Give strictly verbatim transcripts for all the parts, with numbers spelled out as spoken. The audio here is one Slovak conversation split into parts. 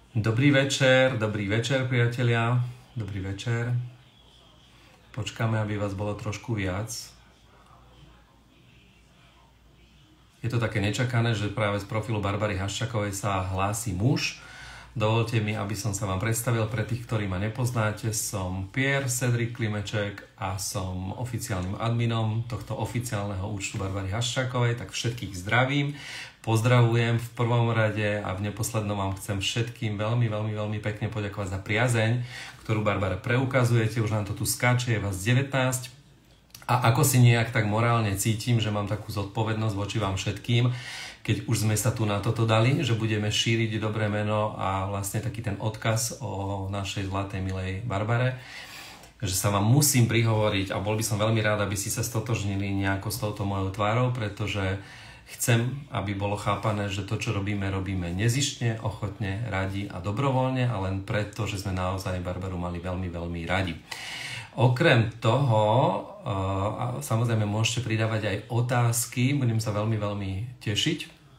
Dobrý večer, dobrý večer, priatelia. Dobrý večer. Počkáme, aby vás bolo trošku viac. Je to také nečakané, že práve z profilu Barbary Haščákovej sa hlási muž. Dovolte mi, aby som sa vám predstavil. Pre tých, ktorí ma nepoznáte, som Pierre Cedric Klimeček a som oficiálnym adminom tohto oficiálneho účtu Barbary Haščákovej, tak všetkých zdravím. Pozdravujem v prvom rade a v neposlednom vám chcem všetkým veľmi, veľmi, veľmi pekne poďakovať za priazeň, ktorú Barbara preukazujete. Už nám to tu skáče, je vás devätnásť. A ako si nejak tak morálne cítim, že mám takú zodpovednosť voči vám všetkým, keď už sme sa tu na toto dali, že budeme šíriť dobré meno a vlastne taký ten odkaz o našej zlatej milej Barbare, že sa vám musím prihovoriť a bol by som veľmi rád, aby si sa stotožnili nejako s touto mojou tvárou, pretože chcem, aby bolo chápané, že to, čo robíme, robíme nezištne, ochotne, radi a dobrovoľne a len preto, že sme naozaj Barbaru mali veľmi, veľmi radi. Okrem toho, a samozrejme môžete pridávať aj otázky, budem sa veľmi, veľmi tešiť.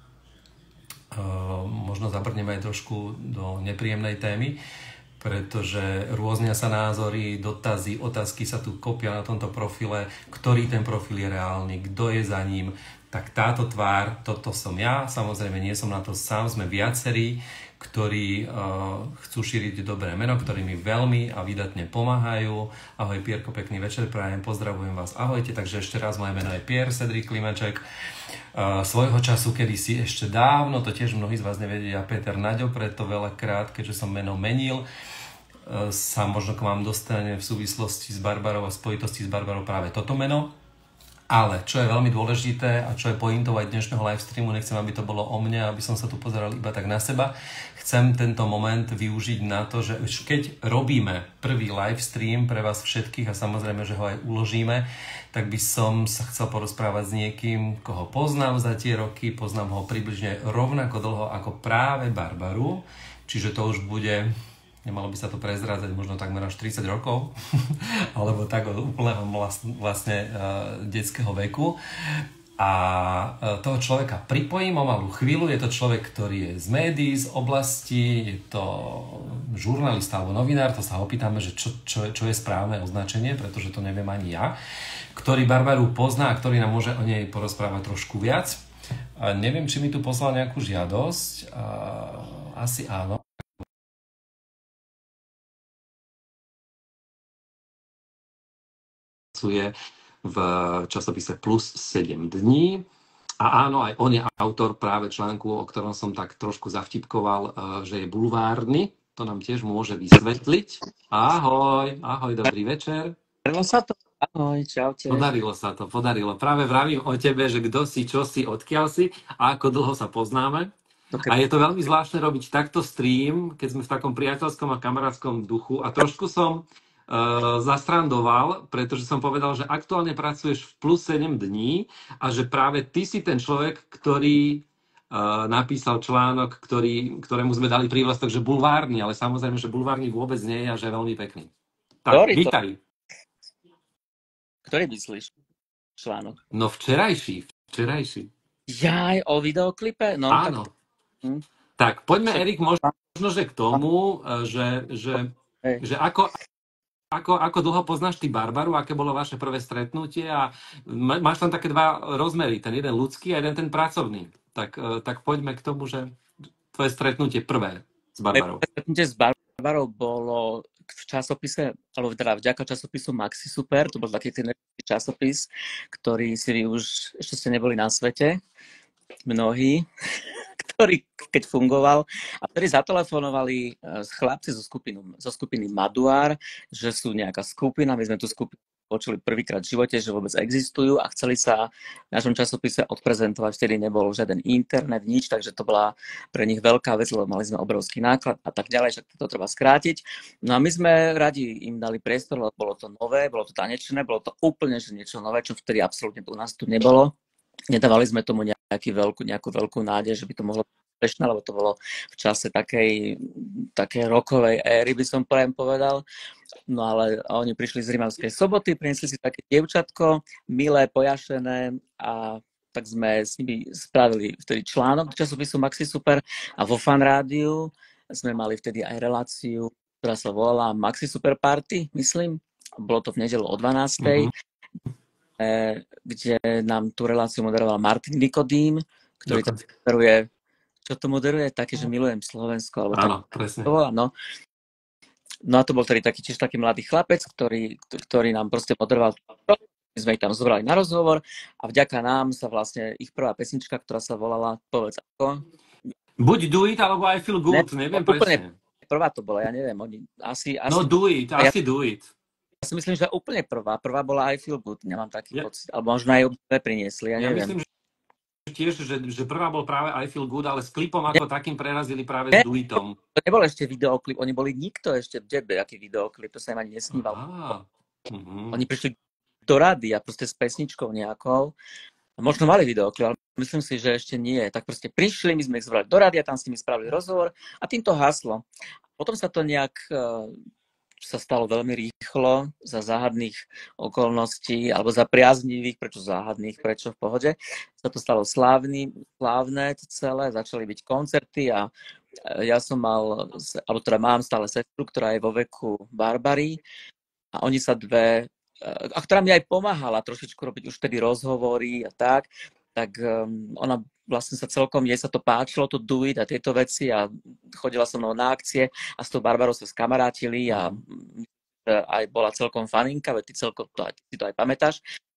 Možno zabrneme aj trošku do nepríjemnej témy, pretože rôznia sa názory, dotazy, otázky sa tu kopia na tomto profile, ktorý ten profil je reálny, kto je za ním. Tak táto tvár, toto som ja, samozrejme nie som na to sám, sme viacerí, ktorí uh, chcú šíriť dobré meno, ktorí mi veľmi a výdatne pomáhajú. Ahoj Pierko, pekný večer, prajem, pozdravujem vás, ahojte, takže ešte raz moje meno je Pierre Cedric Klimeček. Uh, svojho času, kedysi ešte dávno, to tiež mnohí z vás nevedia, Peter Naďo, preto veľakrát, keďže som meno menil, uh, sa možno k vám dostane v súvislosti s Barbarou a spojitosti s Barbarou práve toto meno. Ale čo je veľmi dôležité a čo je pointou aj dnešného livestreamu, nechcem, aby to bolo o mne, aby som sa tu pozeral iba tak na seba. Chcem tento moment využiť na to, že keď robíme prvý livestream pre vás všetkých a samozrejme, že ho aj uložíme, tak by som sa chcel porozprávať s niekým, koho poznám za tie roky, poznám ho približne rovnako dlho ako práve Barbaru, čiže to už bude... Nemalo by sa to prezrádzať možno takmer až tridsať rokov, alebo tak od úplného vlastne uh, detského veku. A uh, toho človeka pripojím o malú chvíľu. Je to človek, ktorý je z médií, z oblasti, je to žurnalista alebo novinár, to sa ho opýtame, že čo, čo, čo je správne označenie, pretože to neviem ani ja, ktorý Barbaru pozná a ktorý nám môže o nej porozprávať trošku viac. A neviem, či mi tu poslal nejakú žiadosť. Uh, asi áno. V časopise Plus sedem dní. A áno, aj on je autor práve článku, o ktorom som tak trošku zavtipkoval, že je bulvárny. To nám tiež môže vysvetliť. Ahoj, ahoj, dobrý večer. Podarilo sa to? Ahoj, čaute. Podarilo sa to, podarilo. Práve vravím o tebe, že kto si, čo si, odkiaľ si a ako dlho sa poznáme. Okay. A je to veľmi zvláštne robiť takto stream, keď sme v takom priateľskom a kamarátskom duchu. A trošku som Uh, zastrandoval, pretože som povedal, že aktuálne pracuješ v Plus sedem dní a že práve ty si ten človek, ktorý uh, napísal článok, ktorý, ktorému sme dali prívlastok, že bulvárny, ale samozrejme, že bulvárny vôbec nie je a že je veľmi pekný. Tak, Ktorý vítaj. To... Ktorý myslíš článok? No včerajší, včerajší. Jaj, o videoklipe? No, áno. Tak, hm. tak poďme, Erik, možno, že k tomu, že, že, že ako... Ako, ako dlho poznáš ty Barbaru, aké bolo vaše prvé stretnutie a máš tam také dva rozmery, ten jeden ľudský a jeden ten pracovný. Tak, tak poďme k tomu, že tvoje stretnutie prvé s Barbarou. Moje stretnutie s Barbarou bolo v časopise, alebo teda vďaka časopisu Maxi Super, to bol taký ten časopis, ktorý si vy už ešte ste neboli na svete, mnohí, ktorý keď fungoval a ktorí zatelefonovali chlapci zo, skupinu, zo skupiny Maduár, že sú nejaká skupina, my sme tú skupinu počuli prvýkrát v živote, že vôbec existujú a chceli sa v našom časopise odprezentovať, vtedy nebol žiaden internet, nič, takže to bola pre nich veľká vec, lebo mali sme obrovský náklad a tak ďalej, že to treba skrátiť. No a my sme radi im dali priestor, lebo bolo to nové, bolo to tanečné, bolo to úplne že niečo nové, čo vtedy absolútne u nás tu nebolo. Nedávali sme tomu nejaký veľkú, nejakú veľkú nádej, že by to mohlo byť úspešné, lebo to bolo v čase takej, takej rokovej éry, by som povedal. No ale oni prišli z Rimavskej Soboty, priniesli si také dievčatko, milé, pojašené a tak sme s nimi spravili vtedy článok do časopisu Maxi Super a vo Fan rádiu sme mali vtedy aj reláciu, ktorá sa volala Maxi Super Party, myslím. Bolo to v nedeľu o dvanástej, Mm-hmm. kde nám tú reláciu moderoval Martin Nikodým, ktorý to Dokonca. moderuje, čo to moderuje, také, že milujem Slovensko, alebo Áno, tak presne. to volá, no. No a to bol tedy taký, tiež taký mladý chlapec, ktorý, ktorý nám proste moderoval. My sme ich tam zobrali na rozhovor a vďaka nám sa vlastne ich prvá pesnička, ktorá sa volala, povedz ako? Buď Do It, alebo I Feel Good, Ne, neviem úplne presne. prvá to bola, ja neviem, oni asi... asi No Do It, ja, asi Do It. ja si myslím, že úplne prvá, prvá bola I Feel Good, nemám taký Ja, pocit, alebo možno aj obdve priniesli, ja, ja neviem. myslím, že tiež, že, že prvá bol práve I Feel Good, ale s klipom ako Ne, takým prerazili práve ne, s Do Itom. to nebol ešte videoklip, oni boli nikto ešte, kde, aký videoklip, to sa im ani nesníval. Aha. Mhm. Oni prišli do rady a proste s pesničkou nejakou. Možno mali videoklip, ale myslím si, že ešte nie. Tak proste prišli, my sme ich zvolali do rady a tam s nimi spravili rozhovor a tým to haslo. Potom sa to nejak uh, sa stalo veľmi rýchlo za záhadných okolností, alebo za priaznivých, prečo záhadných, prečo v pohode. Sa to stalo slávny, slávne celé, začali byť koncerty a ja som mal, alebo teda mám stále sestru, ktorá je vo veku Barbary a oni sa dve, a ktorá mi aj pomáhala trošičku robiť už vtedy rozhovory a tak, tak um, ona vlastne sa celkom, jej sa to páčilo, to Do It a tieto veci a chodila so mnou na akcie a s tou Barbarou sa skamarátili a aj bola celkom faninka, veď ty celkom to aj, ty to aj pamätáš.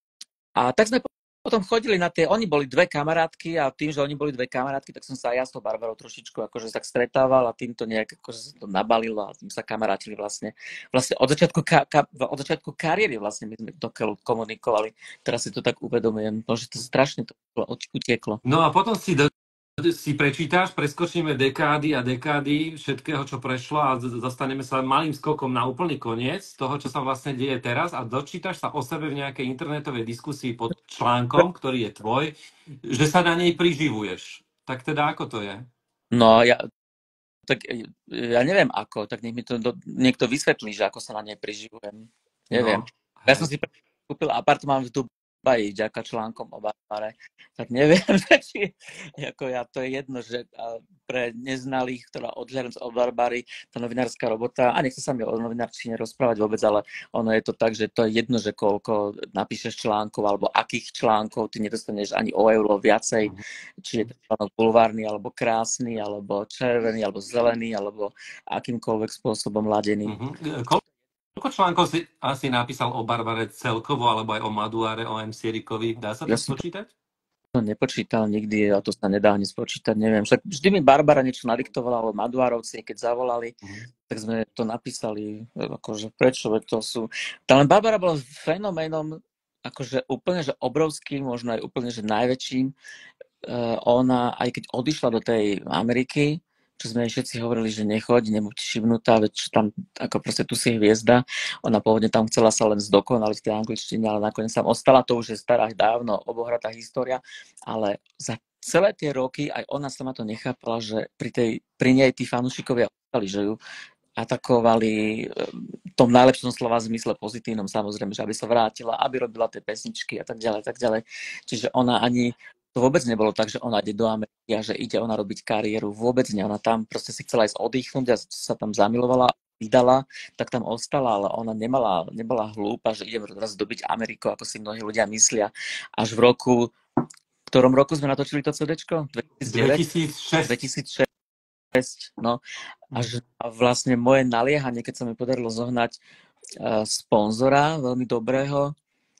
A tak sme potom chodili na tie, oni boli dve kamarátky a tým, že oni boli dve kamarátky, tak som sa aj ja s tou Barbarou trošičku akože tak stretával a tým to nejak akože sa to nabalilo a tým sa kamarátili vlastne. Vlastne od začiatku, ka, ka, od začiatku kariéry vlastne my sme dokiaľ komunikovali. Teraz si to tak uvedomujem, že to strašne to utieklo. No a potom si do, si prečítaš, preskočíme dekády a dekády všetkého, čo prešlo a dostaneme sa malým skokom na úplný koniec toho, čo sa vlastne deje teraz a dočítaš sa o sebe v nejakej internetovej diskusii pod článkom, ktorý je tvoj, že sa na nej priživuješ. Tak teda ako to je? No ja, tak ja neviem ako, tak nech mi to do, niekto vysvetlí, že ako sa na nej priživujem. Neviem. No, ja som si kúpil apartmán v Dubaji, vďaka článkom o Barbare. Tak neviem, či ako ja, to je jedno, že pre neznalých, ktorá odhľadám o Barbary, tá novinárska robota, a nechce sa mi o novinárčine rozprávať vôbec, ale ono je to tak, že to je jedno, že koľko napíšeš článkov, alebo akých článkov, ty nedostaneš ani o euro viacej, či je to článok bulvárny, alebo krásny, alebo červený, alebo zelený, alebo akýmkoľvek spôsobom ladený. Mm-hmm. Koľko článkov si asi napísal o Barbare celkovo, alebo aj o Maduare, o em cé Rickovi? Dá sa to ja spočítať? To nepočítal nikdy a to sa nedá ani spočítať, neviem. Však vždy mi Barbara niečo nadiktovala, alebo Maduárovci, keď zavolali, mm. tak sme to napísali, akože prečo, veď to sú... Tá len Barbara bola fenoménom, akože úplne, že obrovským, možno aj úplne, že najväčším. Uh, ona, aj keď odišla do tej Ameriky, čo sme všetci hovorili, že nechoď, nebuď všimnutá, veď tam, ako proste tu si hviezda. Ona pôvodne tam chcela sa len zdokonaliť v tej angličtine, ale nakoniec tam ostala, to už je stará, dávno obohratá história, ale za celé tie roky aj ona sama to nechápala, že pri, tej, pri nej tí fanúšikovia ostali, že ju atakovali v tom najlepšom slova zmysle pozitívnom, samozrejme, že aby sa vrátila, aby robila tie pesničky a tak ďalej, tak ďalej. Čiže ona ani to vôbec nebolo tak, že ona ide do Ameriky a že ide ona robiť kariéru. Vôbec nie. Ona tam proste si chcela ísť oddychnúť a sa tam zamilovala, vydala, tak tam ostala, ale ona nemala, nebola hlúpa, že idem raz dobiť Ameriku, ako si mnohí ľudia myslia. Až v roku, v ktorom roku sme natočili to CDčko? dvetisícdeväť? dvetisícšesť. No. Až vlastne moje naliehanie, keď sa mi podarilo zohnať uh, sponzora veľmi dobrého,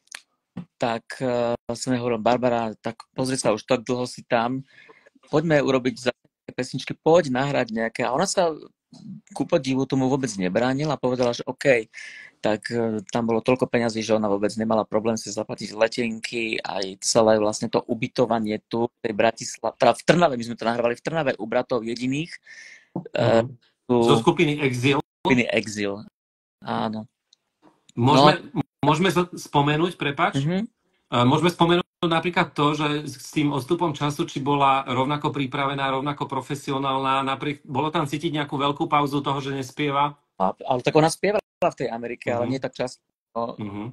tak uh, som jej hovoril, Barbara, tak pozri sa, už tak dlho si tam, poďme urobiť za pesničky, poď nahrať nejaké. A ona sa ku podivu tomu vôbec nebránila a povedala, že OK, tak uh, tam bolo toľko peňazí, že ona vôbec nemala problém si zaplatiť letenky, aj celé vlastne to ubytovanie tu v tej Bratislave, teda v Trnave, my sme to nahrávali v Trnave u bratov jediných. Uh, tu, zo skupiny Exil. Skupiny Exil, áno. Môžeme, no. môžeme spomenúť, prepáč, mm-hmm. môžeme spomenúť napríklad to, že s tým odstupom času, či bola rovnako pripravená, rovnako profesionálna, napriek, bolo tam cítiť nejakú veľkú pauzu toho, že nespieva? A, ale tak ona spievala v tej Amerike, mm-hmm. ale nie tak často mm-hmm.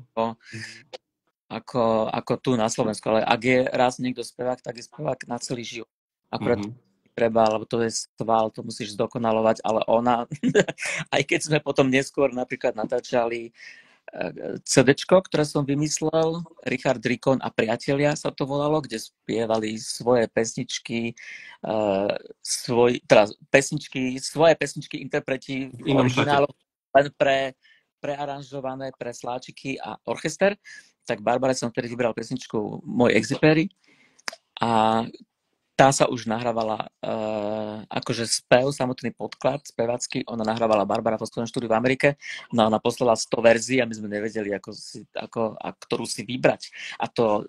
ako, ako tu na Slovensku. Ale ak je raz niekto spevák, tak je spevák na celý život. Akurát mm-hmm. treba, lebo to je sval, to musíš zdokonalovať, ale ona, aj keď sme potom neskôr napríklad natáčali CDčko, ktoré som vymyslel, Richard Rikon a priatelia sa to volalo, kde spievali svoje pesničky, uh, svoj, teda pesničky, svoje pesničky interpreti v origináloch len pre, prearanžované pre sláčiky a orchester. Tak Barbara som vtedy vybral pesničku Môj Exupery a tá sa už nahrávala uh, akože spev, samotný podklad spevácky, ona nahrávala Barbara vo svojom štúdiu v Amerike, no ona poslala sto verzií a my sme nevedeli, ako si, ako, a ktorú si vybrať. A to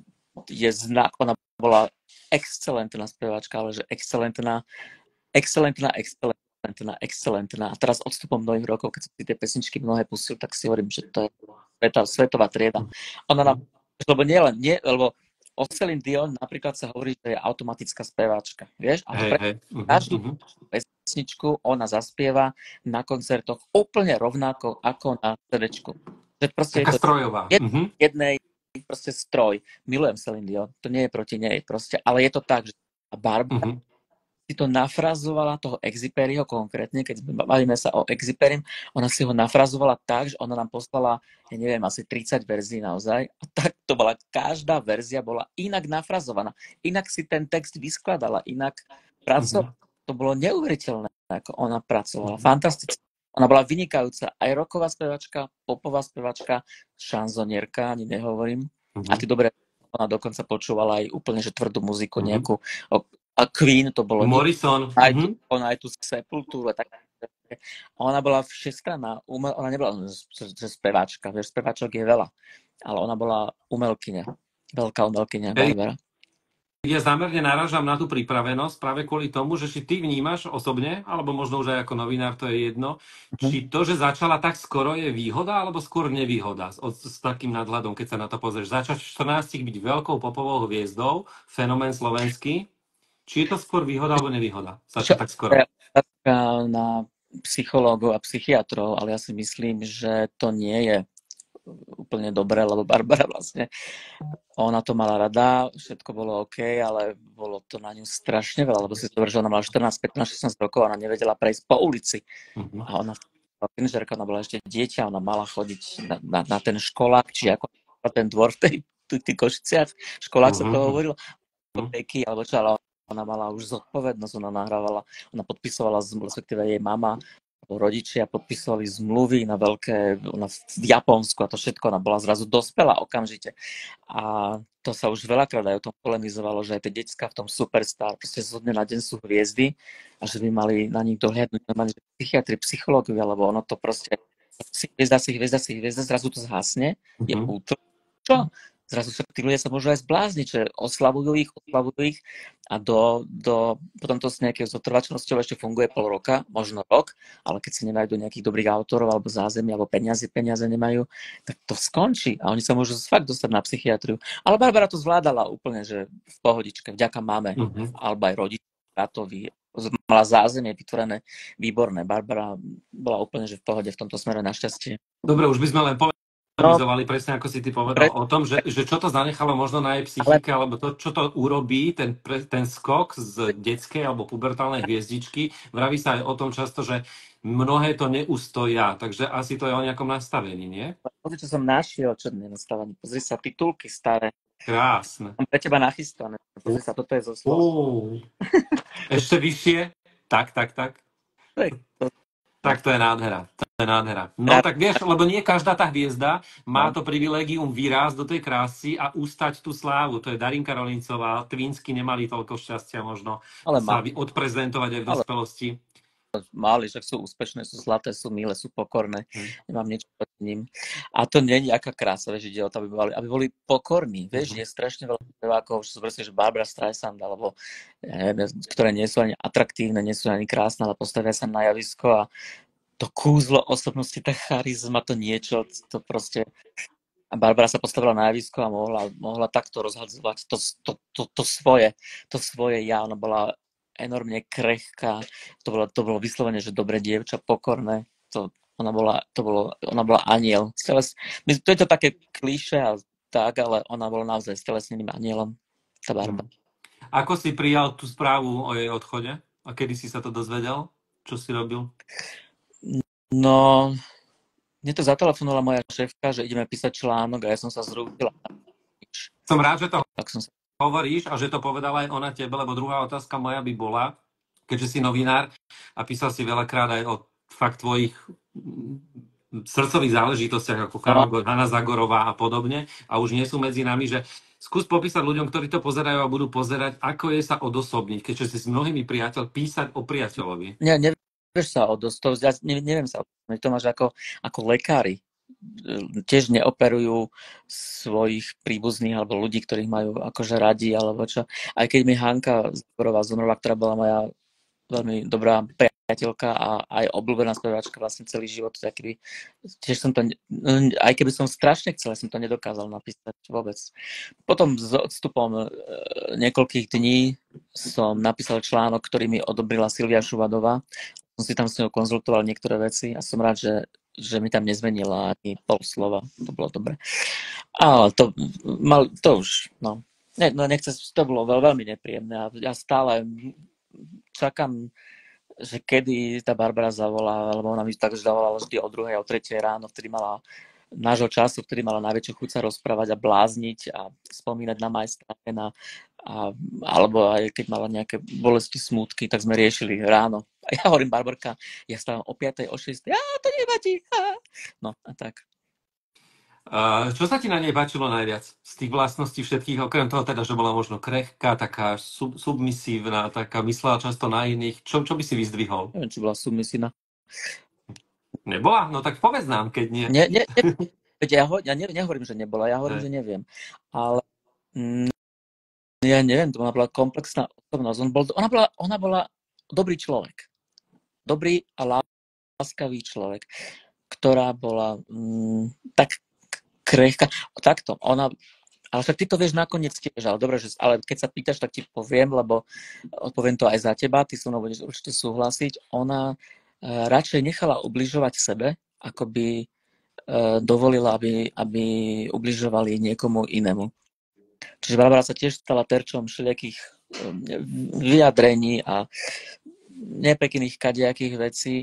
je znak, ona bola excelentná speváčka, ale že excelentná, excelentná, excelentná, excelentná. A teraz odstupom mnohých rokov, keď som si tie pesničky mnohé pustil, tak si hovorím, že to je sveta, svetová trieda. Ona nám, lebo nie len, nie, lebo o Celine Dion napríklad sa hovorí, že je automatická speváčka, vieš? A hey, hey. Uh-huh, každú uh-huh. pesničku ona zaspieva na koncertoch úplne rovnako ako na CDčku. Že proste taká je to strojová. Jed, uh-huh. jednej proste stroj. Milujem Celine Dion, to nie je proti nej proste, ale je to tak, že Barbara uh-huh. si to nafrazovala, toho Exuperyho konkrétne, keď bavíme sa o Exuperym, ona si ho nafrazovala tak, že ona nám poslala, ja neviem, asi tridsať verzií naozaj. A tak to bola, každá verzia bola inak nafrazovaná. Inak si ten text vyskladala, inak pracovala. Uh-huh. To bolo neuveriteľné, ako ona pracovala. Uh-huh. Fantastické. Ona bola vynikajúca, aj rocková spevačka, popová spevačka, šanzonierka, ani nehovorím. Uh-huh. A ty dobre, ona dokonca počúvala aj úplne, že tvrdú muziku, uh-huh. nejakú a Queen to bolo. Morrison. Aj tu, mm-hmm. Ona aj tú Sepultúru. Tak, a ona bola všestranná. Umel, ona nebola že speváčka. Vieš, speváčok je veľa. Ale ona bola umelkyňa. Veľká umelkyňa. Barbara. Ja zámerne narážam na tú pripravenosť práve kvôli tomu, že si ty vnímaš osobne, alebo možno už aj ako novinár, to je jedno, mm-hmm. či to, že začala tak skoro je výhoda, alebo skôr nevýhoda s, s takým nadhľadom, keď sa na to pozrieš. Začať v štrnástich byť veľkou popovou hviezdou, fenomén slovenský. Či je to skôr výhoda alebo nevýhoda? Začať tak skoro. Na psychológov a psychiatrov, ale ja si myslím, že to nie je úplne dobré, lebo Barbara vlastne, ona to mala rada, všetko bolo OK, ale bolo to na ňu strašne veľa, lebo si to že ona mala štrnásť, pätnásť, šestnásť rokov, ona nevedela prejsť po ulici. Uh-huh. A ona tínžerka, ona bola ešte dieťa, ona mala chodiť na, na, na ten školák, či ako ten dvor v tej, tých Košiciach, školák uh-huh. sa to hovorilo, uh-huh. alebo čo, ale ona mala už zodpovednosť, ona nahrávala, ona podpisovala, respektíve jej mama, rodičia podpisovali zmluvy na veľké, ona v Japonsku a to všetko, ona bola zrazu dospelá okamžite. A to sa už veľakrát aj o tom polemizovalo, že aj tie decká v tom Superstar, proste zo dňa na deň sú hviezdy a že by mali na nich dohliadnúť normálne psychiatri, psychológovia, lebo ono to proste, si hviezda, si hviezda, si hviezda, zrazu to zhasne, mm-hmm. je útok. Čo? Zrazu sa tí ľudia sa môžu aj zblázniť, že oslavujú ich, oslavujú ich a do, do, potom to s nejakou zotrvačnosťou ešte funguje pol roka, možno rok, ale keď si nemajú nejakých dobrých autorov alebo zázemí, alebo peniaze, peniaze nemajú, tak to skončí a oni sa môžu fakt dostať na psychiatriu. Ale Barbara to zvládala úplne, že v pohodičke, vďaka máme, uh-huh. alebo aj rodičom, bratovi, mala zázemie vytvorené výborné. Barbara bola úplne že v pohode v tomto smere našťastie. Dobre, už by sme len povedali, No, presne ako si ty povedal pre... o tom, že, že čo to zanechalo možno na jej psychike, ale... alebo to, čo to urobí, ten, ten skok z detskej alebo pubertálnej hviezdičky. Vraví sa aj o tom často, že mnohé to neustoja, takže asi to je o nejakom nastavení, nie? Pozri, čo som našiel, čo nie nastavení. Pozri sa, titulky staré. Krásne. Mám pre teba nachystané. Pozri sa, toto je zo slov. Uh, ešte vyššie? Tak, tak, tak. To... Tak to je nádhera, to je nádhera. No tak vieš, lebo nie každá tá hviezda má to privilégium vyrásť do tej krásy a ustať tú slávu. To je Darinka Rolíncová, Twinsky nemali toľko šťastia možno ale sa má... odprezentovať aj v dospelosti. Mali, že sú úspešné, sú zlaté, sú milé, sú pokorné. Hmm. Nemám niečo proti ním. A to nie je aká krása, vieš, ide o to, aby boli, aby boli pokorní. Vieš, je strašne veľa spevákov, že sú proste, že Barbara Streisand, alebo ja neviem, ktoré nie sú ani atraktívne, nie sú ani krásne, ale postavia sa na javisko a to kúzlo osobnosti, tá charizma, to niečo, to proste... A Barbara sa postavila na javisko a mohla, mohla takto rozhadzovať to, to, to, to svoje, to svoje ja. Ona bola enormne krehká, to bolo, to bolo vyslovene, že dobré dievča, pokorné, to, ona, bola, to bolo, ona bola aniel. Steles, to je to také klišé a tak, ale ona bola naozaj stelesneným anielom, tá Barbara. Ako si prijal tú správu o jej odchode? A kedy si sa to dozvedel? Čo si robil? No, mne to zatelefonovala moja šéfka, že ideme písať článok a ja som sa zrútila. Som rád, že to Tak som sa... hovoríš a že to povedala aj ona tebe, lebo druhá otázka moja by bola, keďže si novinár a písal si veľakrát aj o fakt tvojich mm, srdcových záležitostiach ako Karol Gott, Hanna Zagorová a podobne a už nie sú medzi nami, že skús popísať ľuďom, ktorí to pozerajú a budú pozerať, ako je sa odosobniť, keďže si s mnohými priateľ písať o priateľovi. Nie, nevieš sa odostovať, ja ne, neviem sa odostovať, to máš ako, ako lekári. Tiež neoperujú svojich príbuzných alebo ľudí, ktorých majú akože radi alebo čo. Aj keď mi Hanka Zagorová zomrela, ktorá bola moja veľmi dobrá priateľka a aj obľúbená speváčka vlastne celý život, tak keby, tiež som to, aj keby som strašne chcel, som to nedokázal napísať vôbec. Potom s odstupom niekoľkých dní som napísal článok, ktorý mi odobrila Silvia Šuvadová. Som si tam s ňou konzultoval niektoré veci a som rád, že, že mi tam nezmenila ani pol slova. To bolo dobre. Ale to, mal, to už, no. Ne, no nechce, to bolo veľ, veľmi nepríjemné a ja stále čakám, že kedy tá Barbara zavolá, lebo ona mi tak zavolala vždy o druhej, o tretej ráno, vtedy mala nášho času, vtedy mala najväčšiu chuť sa rozprávať a blázniť a spomínať na majstra, na, a, alebo aj keď mala nejaké bolesti, smútky, tak sme riešili ráno. A ja hovorím, Barbarka, ja stávam o piatej, o šiestej, á, to nevadí. Á. No a tak. Uh, čo sa ti na nej páčilo najviac z tých vlastností všetkých, okrem toho teda, že bola možno krehká, taká sub, submisívna, taká myslela často na iných, čo, čo by si vyzdvihol? Neviem, či bola submisívna. Nebola? No tak povedz nám, keď nie. Nie, nie, nie. Ja, ho, ja ne, nehovorím, že nebola, ja hovorím, ne. že neviem. Ale mm, ja neviem, to ona bola komplexná osobnosť. On bol, ona, bola, ona bola dobrý človek. Dobrý a láskavý človek, ktorá bola mm, tak krehká. Takto, ona, ale však ty to vieš nakoniec tiež, ale dobre, že, ale keď sa pýtaš, tak ti poviem, lebo odpoviem to aj za teba, ty so mnou budeš určite súhlasiť. Ona uh, radšej nechala ubližovať sebe, ako by uh, dovolila, aby, aby ubližovali niekomu inému. Čiže Barbara sa tiež stala terčom všelijakých um, vyjadrení a nepekných kadejakých vecí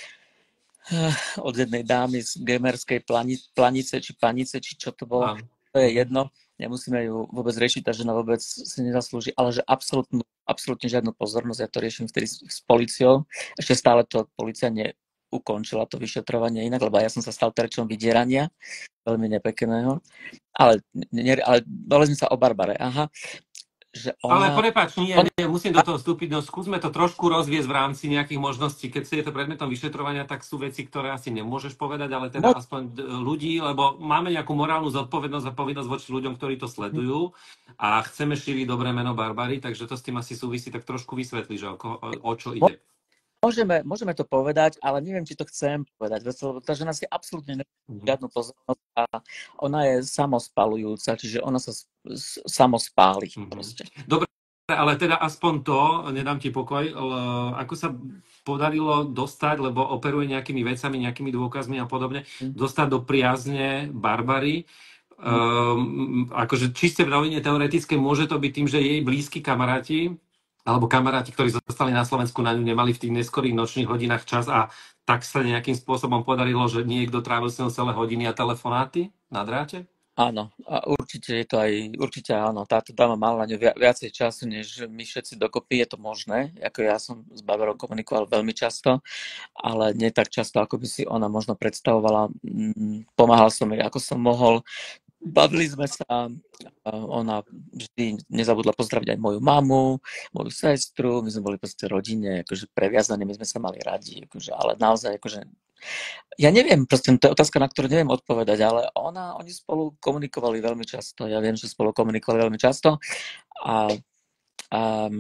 od jednej dámy z gamerskej planice, či panice, či čo to bolo. To je jedno. Nemusíme ju vôbec riešiť, tá žena vôbec si nezaslúži, ale že absolútne, absolútne žiadnu pozornosť. Ja to riešim vtedy s políciou. Ešte stále to polícia neukončila, to vyšetrovanie inak, lebo ja som sa stal terčom vydierania, veľmi nepekného. Ale, ne, ale boli sme sa o Barbare. Aha. Že ona... Ale prepáč, nie, nie, musím do toho vstúpiť, no skúsme to trošku rozviesť v rámci nejakých možností. Keď si je to predmetom vyšetrovania, tak sú veci, ktoré asi nemôžeš povedať, ale teda no. aspoň ľudí, lebo máme nejakú morálnu zodpovednosť a povinnosť voči ľuďom, ktorí to sledujú a chceme šíriť dobré meno Barbary, takže to s tým asi súvisí, tak trošku vysvetli, že o, o, o čo ide. Môžeme, môžeme to povedať, ale neviem, či to chcem povedať, lebo tá žena si absolútne nemá žiadnu pozornosť a ona je samospalujúca, čiže ona sa samospáli. Mm-hmm. Dobre, ale teda aspoň to, nedám ti pokoj, ako sa podarilo dostať, lebo operuje nejakými vecami, nejakými dôkazmi a podobne, mm. dostať do priazne Barbary. Mm. Um, akože čiste v rovine teoretické môže to byť tým, že jej blízki kamaráti alebo kamaráti, ktorí zostali na Slovensku, na ňu nemali v tých neskorých nočných hodinách čas a tak sa nejakým spôsobom podarilo, že niekto trávil s ňou celé hodiny a telefonáty na dráte? Áno, a určite je to aj, určite áno, táto dáma mala na ňu viacej času, než my všetci dokopy, je to možné, ako ja som s Barbarou komunikoval veľmi často, ale nie tak často, ako by si ona možno predstavovala. Pomáhal som jej, ako som mohol. Bavili sme sa, ona vždy nezabudla pozdraviť aj moju mamu, moju sestru, my sme boli proste rodine, akože previazaní, my sme sa mali radi, akože, ale naozaj, akože, ja neviem, proste to je otázka, na ktorú neviem odpovedať, ale ona, oni spolu komunikovali veľmi často, ja viem, že spolu komunikovali veľmi často a, a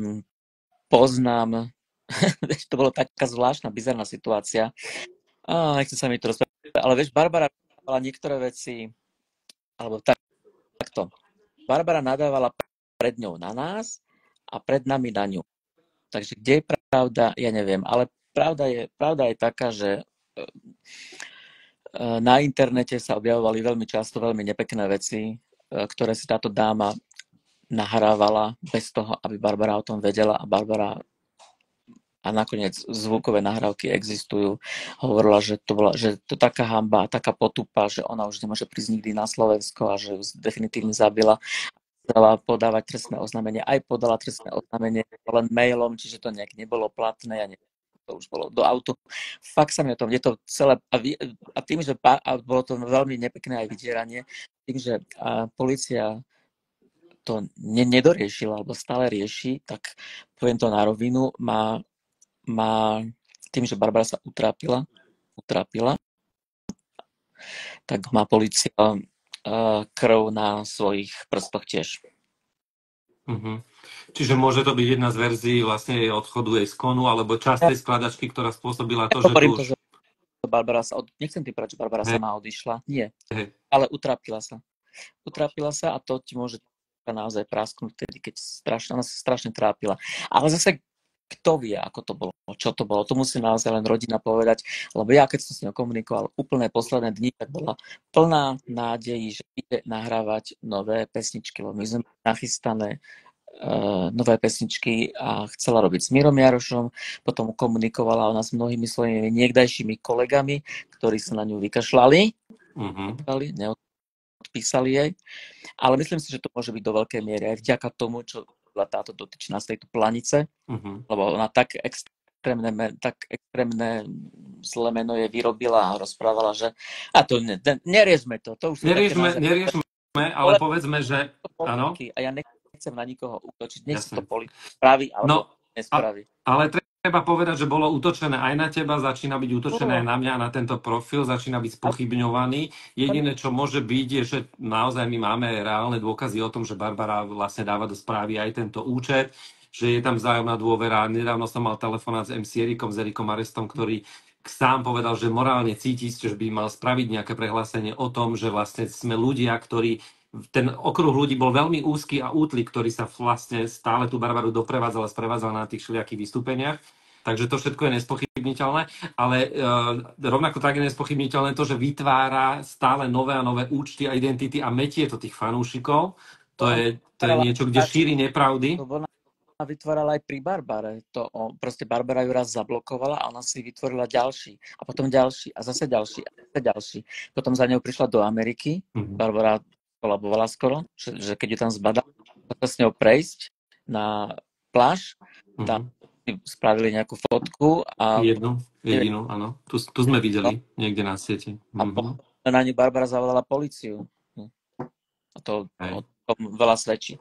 poznám, to bolo taká zvláštna, bizarná situácia, a nechcem sa mi to rozprávať, ale vieš, Barbara mala niektoré veci, alebo tak, takto. Barbara nadávala pred ňou na nás a pred nami na ňu. Takže kde je pravda, ja neviem. Ale pravda je, pravda je taká, že na internete sa objavovali veľmi často veľmi nepekné veci, ktoré si táto dáma nahrávala bez toho, aby Barbara o tom vedela a Barbara a nakoniec zvukové nahrávky existujú. Hovorila, že to bola, že to taká hanba, taká potupa, že ona už nemôže prísť nikdy na Slovensko a že ju definitívne zabila. Dala podávať trestné oznámenie, aj podala trestné oznámenie len mailom, čiže to nejak nebolo platné a ne, to už bolo do autu. Fakt sa mi o tom, je to celé, a, vy, a tým, že a bolo to veľmi nepekné aj vydieranie, tým, že a polícia to ne, nedoriešila, alebo stále rieši, tak poviem to na rovinu, má, má tým, že Barbara sa utrápila, utrápila, tak má polícia uh, krv na svojich prstoch tiež. Uh-huh. Čiže môže to byť jedna z verzií vlastne jej odchodu jej z konu, alebo časť tej skladačky, ktorá spôsobila to, Ja že tu hovorím už... to, že Barbara sa od... Nechcem tým povedať, že Barbara Hej. sama odišla. Nie. Hej. Ale utrápila sa. Utrápila sa a to ti môže naozaj prasknúť vtedy, keď strašne, ona sa strašne trápila. Ale zase kto vie, ako to bolo, čo to bolo. To musí naozaj len rodina povedať, lebo ja, keď som s ňou komunikoval úplné posledné dni, tak bola plná nádejí, že ide nahrávať nové pesničky, lebo my sme nachystané uh, nové pesničky a chcela robiť s Mírom Jarošom, potom komunikovala ona s mnohými svojimi niekdajšími kolegami, ktorí sa na ňu vykašľali, Uh-huh. neodpísali jej, ale myslím si, že to môže byť do veľkej miery aj vďaka tomu, čo bola táto dotyčná z tejto planice, Uh-huh. lebo ona tak extrémne, tak extrémne zlé meno je vyrobila a rozprávala, že a to ne, ne, neriešme to, to už sú Neriešme, také naozaj... neriešme, ale povedzme, že áno. A ja nechcem na nikoho útočiť, nech si to Jasne. politik spraví, alebo No, nespraví. ale treba povedať, že bolo útočené aj na teba, začína byť útočené aj Bolo. na mňa, na tento profil, začína byť spochybňovaný. Jediné, čo môže byť, je, že naozaj my máme reálne dôkazy o tom, že Barbara vlastne dáva do správy aj tento účet, že je tam vzájomná dôvera. Nedávno som mal telefonát s em cé Erikom, s Erikom Arestom, ktorý sám povedal, že morálne cíti, že by mal spraviť nejaké prehlásenie o tom, že vlastne sme ľudia, ktorí ten okruh ľudí bol veľmi úzky a útly, ktorý sa vlastne stále tú Barbaru doprevádzal a sprevádzal na tých všelijakých vystúpeniach. Takže to všetko je nespochybniteľné, ale e, rovnako tak je nespochybniteľné to, že vytvára stále nové a nové účty a identity a metie to tých fanúšikov. To je, to je niečo, kde šíri nepravdy. Ona vytvárala aj pri Barbare. To, o, proste Barbara ju raz zablokovala a ona si vytvorila ďalší. A potom ďalší a zase ďalší a zase ďalší. Potom za ňou prišla do Ameriky. Mm-hmm. Barbara kolabovala skoro, že, že keď ju tam zbadala, tak s ňou prejsť na pláž, mm-hmm. tam spravili nejakú fotku. A jednu, jedinú, áno. Tu, tu sme videli, no. Niekde na sieti. A mm-hmm. na ňu Barbara zavolala políciu. A to o tom veľa svedčí.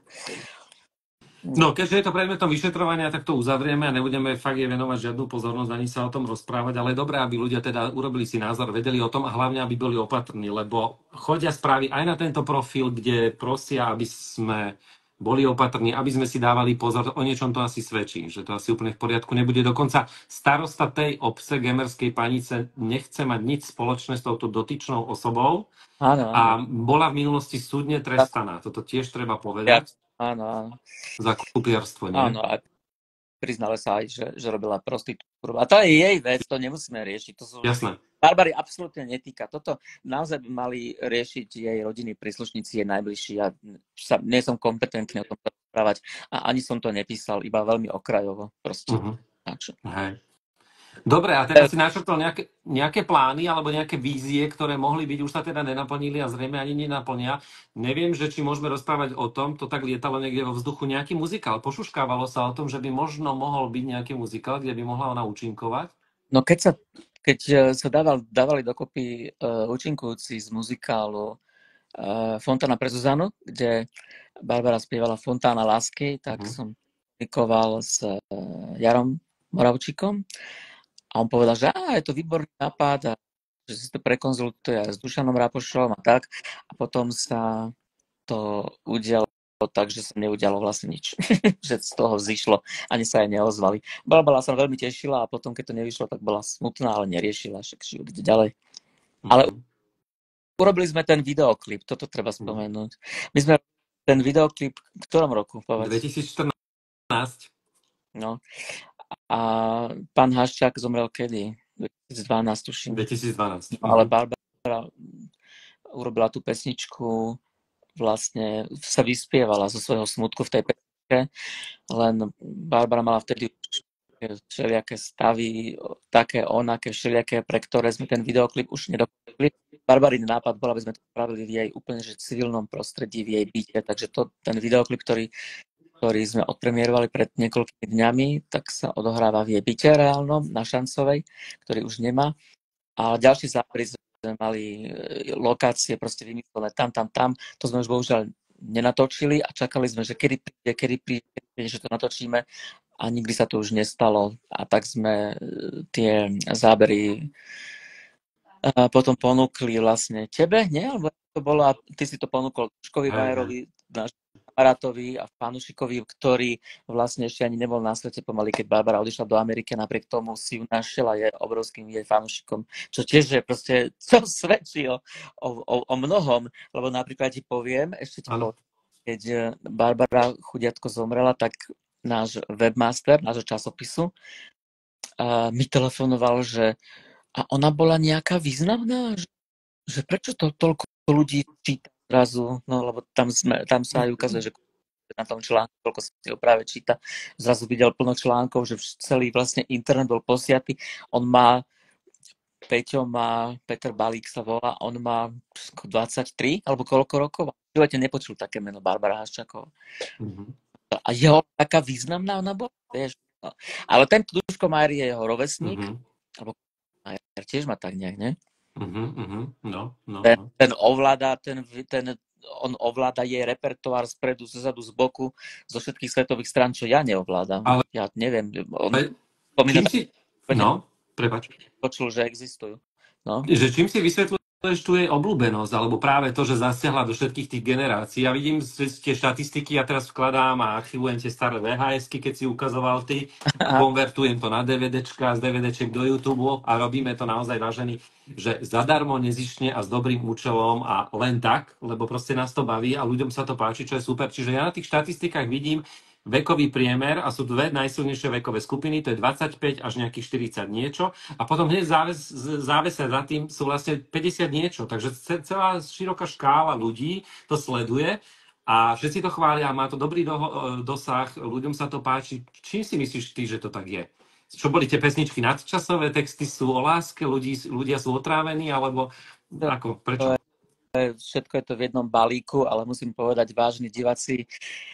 No, keďže je to predmetom vyšetrovania, tak to uzavrieme a nebudeme fakt je venovať žiadnu pozornosť ani sa o tom rozprávať, ale dobré, aby ľudia teda urobili si názor, vedeli o tom a hlavne, aby boli opatrní, lebo chodia správy aj na tento profil, kde prosia, aby sme boli opatrní, aby sme si dávali pozor, o niečom to asi svedčí, že to asi úplne v poriadku nebude. Dokonca starosta tej obce Gemerskej Panice nechce mať nič spoločné s touto dotyčnou osobou áno, áno. A bola v minulosti súdne trestaná. Toto tiež treba povedať. Áno, áno. Za kupiarstvo, nie? Áno, a priznala sa aj, že, že robila prostitútku. A to je jej vec, to nemusíme riešiť. To sú... Jasné. Barbary absolútne netýka. Toto naozaj by mali riešiť jej rodiny, príslušníci, jej najbližší. Ja sa, nie som kompetentný o tom rozprávať a ani som to nepísal, iba veľmi okrajovo. Proste. Uh-huh. Hej. Dobre, a teraz si načrtol nejaké, nejaké plány alebo nejaké vízie, ktoré mohli byť, už sa teda nenaplnili a zrejme ani nenaplnia. Neviem, že či môžeme rozprávať o tom, to tak lietalo niekde vo vzduchu, nejaký muzikál. Pošuškávalo sa o tom, že by možno mohol byť nejaký muzikál, kde by mohla ona účinkovať? No keď sa, keď sa dával, dávali dokopy uh, účinkujúci z muzikálu uh, Fontána pre Zuzanu, kde Barbara spievala Fontána lásky, tak uh-huh. som komunikoval s uh, Jarom Moravčíkom. A on povedal, že á, je to výborný nápad a že si to prekonzultuje aj s Dušanom Rapošom a tak. A potom sa to udialo tak, že sa neudialo vlastne nič. Že z toho zišlo. Ani sa aj neozvali. Barbara sa veľmi tešila a potom, keď to nevyšlo, tak bola smutná, ale neriešila. Však si ide ďalej. Mm-hmm. Ale urobili sme ten videoklip. Toto treba spomenúť. My sme ten videoklip v ktorom roku? Povedz. dvetisícštrnásť. No. A pán Haščák zomrel kedy? dvetisícdvanásť, tuším. dvetisícdvanásť. No, ale Barbara urobila tú pesničku vlastne sa vyspievala zo svojho smutku v tej pesničke, len Barbara mala vtedy všelijaké stavy, také onaké, všelijaké, pre ktoré sme ten videoklip už nedokončili. Barbarin nápad bol, aby sme to spravili v jej úplne že civilnom prostredí, v jej byte, takže to, ten videoklip, ktorý, ktorý sme odpremierovali pred niekoľkými dňami, tak sa odohráva v jej byte reálnom, na Šancovej, ktorý už nemá. A ďalší zábery sme mali lokácie proste vymyslené tam, tam, tam. To sme už bohužiaľ nenatočili a čakali sme, že kedy príde, kedy príde, že to natočíme a nikdy sa to už nestalo. A tak sme tie zábery potom ponúkli vlastne tebe, nie? Alebo to bolo, a ty si to ponúkol Duškovi Bajerovi, náš kamarátovi a fanúšikovi, ktorý vlastne ešte ani nebol na svete pomaly, keď Barbara odišla do Ameriky, napriek tomu si ju našiel a je obrovským jej fanúšikom, čo tiež je proste, čo svedčí o, o, o mnohom, lebo napríklad ti poviem, ešte ti poviem, keď Barbara chudiatko zomrela, tak náš webmaster, nášho časopisu, uh, mi telefonoval, že a ona bola nejaká významná, že, že prečo to toľko ľudí číta zrazu, no lebo tam, sme, tam sa aj ukazuje, že na tom článku, koľko sa si ho práve číta, zrazu videl plno článkov, že celý vlastne internet bol posiatý. On má, Peťo má, Peter Balík sa volá, on má dvadsaťtri, alebo koľko rokov? V živote nepočul také meno Barbara Haščáková. Mm-hmm. A jeho taká významná ona bola, vieš. No. Ale tento Duško Majer je jeho rovesník, mm-hmm. alebo Majer tiež má tak nejak, ne? Uh-huh, uh-huh. No, no, ten, no. ten ovláda, ten, ten, on ovláda jej repertoár spredu, zezadu, z boku, zo všetkých svetových strán, čo ja neovládam. Ale, ja neviem. On, ale čím si... No, prepáč. Počul, že existujú. No. Že čím si vysvetľuješ tu jej obľúbenosť, alebo práve to, že zasiahla do všetkých tých generácií. Ja vidím tie štatistiky, ja teraz vkladám a archivujem tie staré vé há esky, keď si ukazoval ty, a konvertujem to na DVDčka, z DVDček do YouTube a robíme to naozaj, vážený, že zadarmo, nezištne a s dobrým účelom a len tak, lebo proste nás to baví a ľuďom sa to páči, čo je super. Čiže ja na tých štatistikách vidím vekový priemer a sú dve najsilnejšie vekové skupiny, to je dvadsaťpäť až nejakých štyridsať niečo a potom hneď záves, závese za tým sú vlastne päťdesiat niečo, takže celá široká škála ľudí to sleduje a všetci to chvália, má to dobrý do, dosah, ľuďom sa to páči. Čím si myslíš ty, že to tak je? Čo boli tie pesničky nadčasové, texty sú o láske, ľudí, ľudia sú otrávení, alebo ako, prečo? Všetko je to v jednom balíku, ale musím povedať, vážni diváci,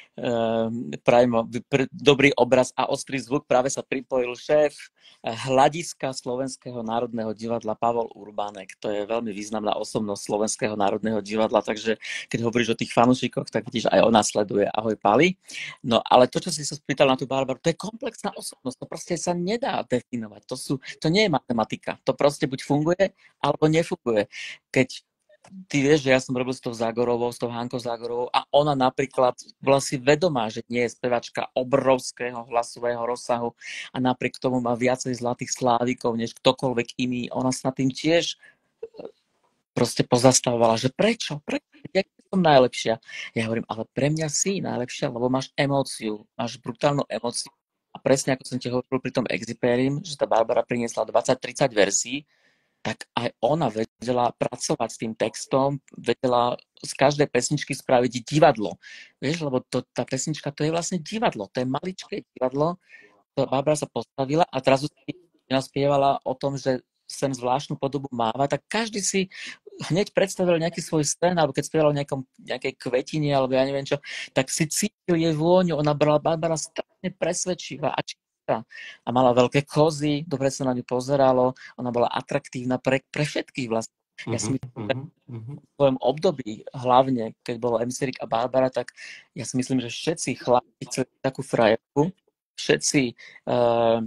prajem dobrý obraz a ostrý zvuk. Práve sa pripojil šéf hľadiska Slovenského národného divadla Pavol Urbánek. To je veľmi významná osobnosť Slovenského národného divadla, takže keď hovoríš o tých fanúšikoch, tak vidíš, aj ona sleduje. Ahoj, Pali. No ale to, čo si sa spýtal na tú Barbaru, to je komplexná osobnosť. To proste sa nedá definovať. To, sú, to nie je matematika. To proste buď funguje, alebo nefunguje. Keď ty vieš, že ja som robil s tou Zágorovou, s tou Hankou Zágorovou a ona napríklad bola si vedomá, že nie je spevačka obrovského hlasového rozsahu a napriek tomu má viacej zlatých slávikov než ktokoľvek iný. Ona sa nad tým tiež proste pozastavovala, že prečo? Prečo? Ja som najlepšia. Ja hovorím, ale pre mňa si najlepšia, lebo máš emóciu, máš brutálnu emóciu. A presne ako som ti hovoril pri tom Exipérim, že tá Barbara priniesla dvadsať tridsať verzií, tak aj ona vedela pracovať s tým textom, vedela z každej pesničky spraviť divadlo. Vieš, lebo to, tá pesnička, to je vlastne divadlo, to je maličké divadlo. To Barbara sa postavila a teraz naspievala o tom, že sem zvláštnu podobu máva, tak každý si hneď predstavil nejaký svoj scén, alebo keď spieval o nejakom, nejakej kvetine, alebo ja neviem čo, tak si cítil jej vôňu. Ona bola Barbara strašne presvedčivá a a mala veľké kozy, dobre sa na ňu pozeralo, ona bola atraktívna pre, pre všetkých vlastne. Uh-huh, ja si myslím, že uh-huh. v svojom období, hlavne keď bolo em cé Rick a Barbara, tak ja si myslím, že všetci chlapi chceli takú frajerku, všetci uh,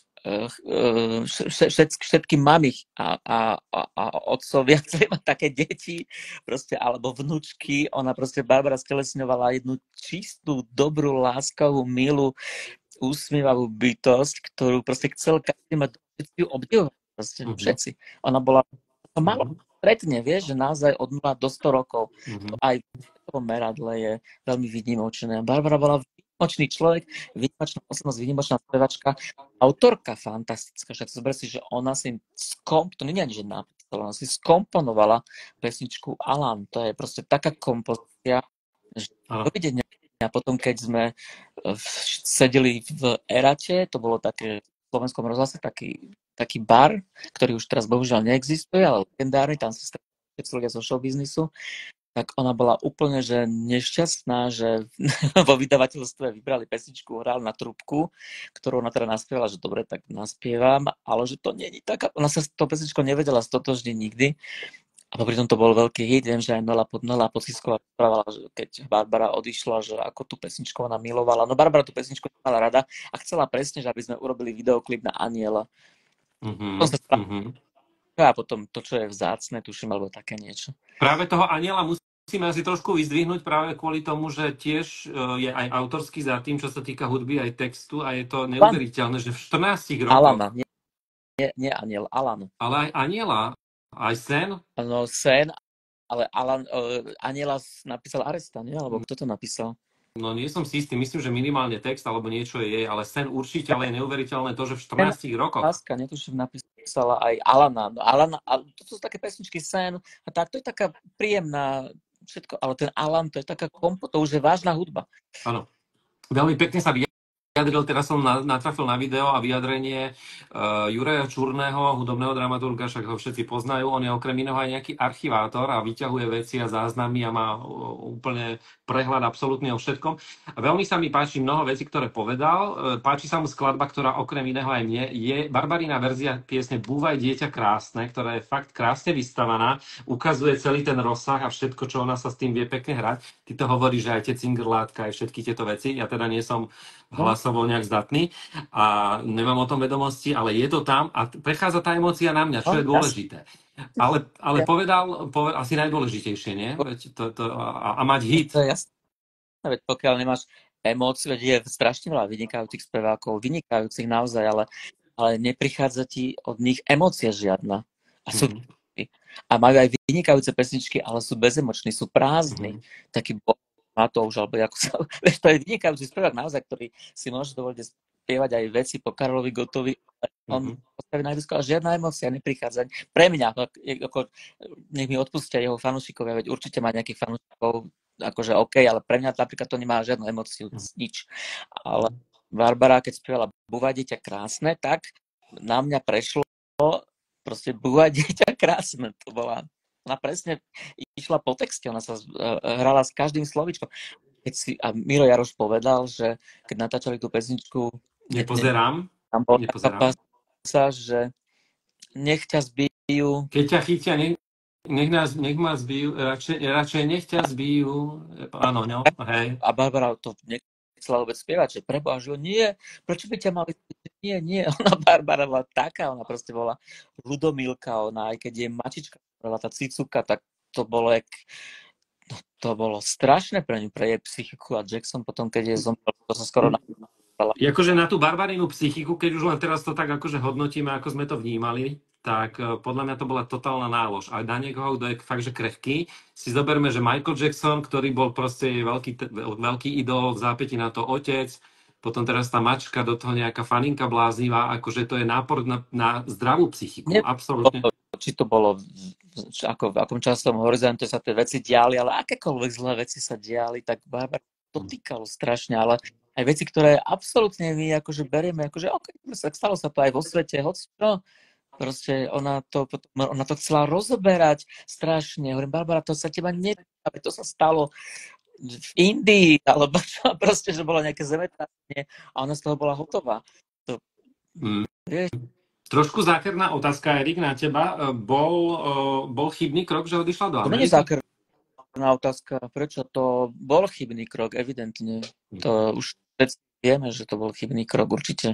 uh, všetky, všetky mami a, a, a, a otcovia chceli mať také deti, proste, alebo vnúčky. Ona proste, Barbara stelesňovala jednu čistú, dobrú, láskavú, milú, úsmievavú bytosť, ktorú proste chcel každý mať všetci obdivovať, proste uh-huh. všetci. Ona bola to malo stretne, vieš, že naozaj od nula do sto rokov. Uh-huh. To aj v tom meradle je veľmi výnimočné. Barbara bola výnimočný človek, výnimočná osobnosť, výnimočná spevačka, autorka fantastická. Však zober si, že ona si skomp, to nie je ani že nápis, Ona si skomponovala pesničku Alan. To je proste taká kompozícia, že dovidenia. A potom, keď sme sedeli v Erate, to bolo také v Slovenskom rozhlase, taký, taký bar, ktorý už teraz bohužiaľ neexistuje, ale legendárny, tam sa stretli ľudia zo showbiznisu, tak ona bola úplne že nešťastná, že vo vydavateľstve vybrali pesničku, hrali na trúbku, ktorú ona teda naspievala, že dobre, tak naspievam, ale že to nie je taká, ona sa s tou pesničkou nevedela stotožniť nikdy. A popri tom to bol veľký hit, viem, že aj Nola, Nola Pocisková správala, že keď Barbara odišla, že ako tú pesničku ona milovala. No Barbara tú pesničku mala rada a chcela presne, že aby sme urobili videoklip na Aniela. Mm-hmm. To sa správala. A potom to, čo je vzácne, tuším, alebo také niečo. Práve toho Aniela musíme asi trošku vyzdvihnúť práve kvôli tomu, že tiež je aj autorský za tým, čo sa týka hudby, aj textu a je to neuveriteľné, že v štrnástich rokoch... Alana, nie, nie, nie Aniel, Alan. Ale aj Aniela, aj Sen? No, Sen, ale Alan, uh, Aniela napísal Aresta, nie? Alebo kto to napísal? No nie som si istý, myslím, že minimálne text alebo niečo je, ale Sen určite, ale je neuveriteľné to, že v štrnástich rokoch. Láska, netuším, napísala aj Alana. No, Alana, to sú také pesničky Sen, a tak to je taká príjemná všetko, ale ten Alan, to je taká kompo, to už je vážna hudba. Áno, veľmi pekne sa vyjadril, teraz som natrafil na video a vyjadrenie uh, Juraja Čurného, hudobného dramaturga, však ho všetci poznajú, on je okrem iného aj nejaký archivátor a vyťahuje veci a záznamy a má uh, úplne prehľad absolútne o všetkom. A veľmi sa mi páči mnoho vecí, ktoré povedal. Uh, páči sa mu skladba, ktorá okrem iného aj mne je Barbarina verzia piesne Búvaj dieťa krásne, ktorá je fakt krásne vystavaná, ukazuje celý ten rozsah a všetko, čo ona sa s tým vie pekne hrať. Ty to hovoríš, že aj tie cingerlátka, aj všetky tieto veci. Ja teda nie som hlasovo nejak zdatný a nemám o tom vedomosti, ale je to tam a prechádza tá emócia na mňa, čo je dôležité. Ale, ale povedal, povedal asi najdôležitejšie, nie? To, to, a, a mať hit. To je jasné, veď pokiaľ nemáš emóciu, veď je strašne veľa vynikajúcich spevákov, vynikajúcich naozaj, ale, ale neprichádza ti od nich emócia žiadna. A sú mm-hmm. a majú aj vynikajúce pesničky, ale sú bezemoční, sú prázdni. Mm-hmm. Taký bo- Matouš, alebo ako sa... to je vynikajúci spevák naozaj, ktorý si môže dovoliť spievať aj veci po Karolovi Gottovi. On mm-hmm. postaví najvysko, ale žiadna emócia neprichádza. Pre mňa, ako, nech mi odpustia jeho fanúšikovia, veď určite má nejakých fanúšikov, akože OK, ale pre mňa napríklad to nemá žiadnu emóciu, nič. Ale Barbara, keď spievala Búvaj dieťa krásne, tak na mňa prešlo proste Búvaj dieťa krásne. To bola... Ona presne išla po texte, ona sa uh, hrala s každým slovíčkom. Keď si, a Miro Jaroš povedal, že keď natáčali tú pesničku... Nepozerám. Ne, tam bola taká pasáž, že nech ťa zbijú... Keď ťa chytia, nech, nech, nás, nech ma zbijú, radšej, radšej nech ťa zbijú. Áno, no, hej. A Barbara to nechcela vôbec spievať, že preboha, že nie, prečo by ťa mali... Nie, nie, ona Barbara bola taká, ona proste bola ľudomilka, ona aj keď je mačička, tá cicuka, tak to bolo jak, no, to bolo strašné pre ňu, pre jej psychiku a Jackson potom, keď je zomrel, to sa skoro napala. Akože na tú Barbarinu psychiku, keď už len teraz to tak akože hodnotíme, ako sme to vnímali, tak podľa mňa to bola totálna nálož. A na niekoho, kto je fakt, že krehký, si zoberme, že Michael Jackson, ktorý bol proste veľký, veľký idol, v zápäti na to otec, potom teraz tá mačka, do toho nejaká faninka bláznivá, akože to je nápor na, na zdravú psychiku, Nie, absolútne. Či to bolo, ako v akom časovom horizonte sa tie veci diali, ale akékoľvek zlé veci sa diali, tak Barbara to týkalo strašne, ale aj veci, ktoré absolútne my akože berieme, akože ok, stalo sa to aj vo svete, hoci čo, proste ona to, ona to chcela rozoberať strašne, hovorím, Barbara, to sa teba netýka, to sa stalo v Indii, alebo čo, proste, že bolo nejaké zemetrasenie a ona z toho bola hotová. To, mm. vieš, trošku zákerná otázka, Erik, na teba. Bol, bol chybný krok, že odišla do Ameriky? To nie je zákerná otázka. Prečo? To bol chybný krok, evidentne. To už vieme, že to bol chybný krok, určite.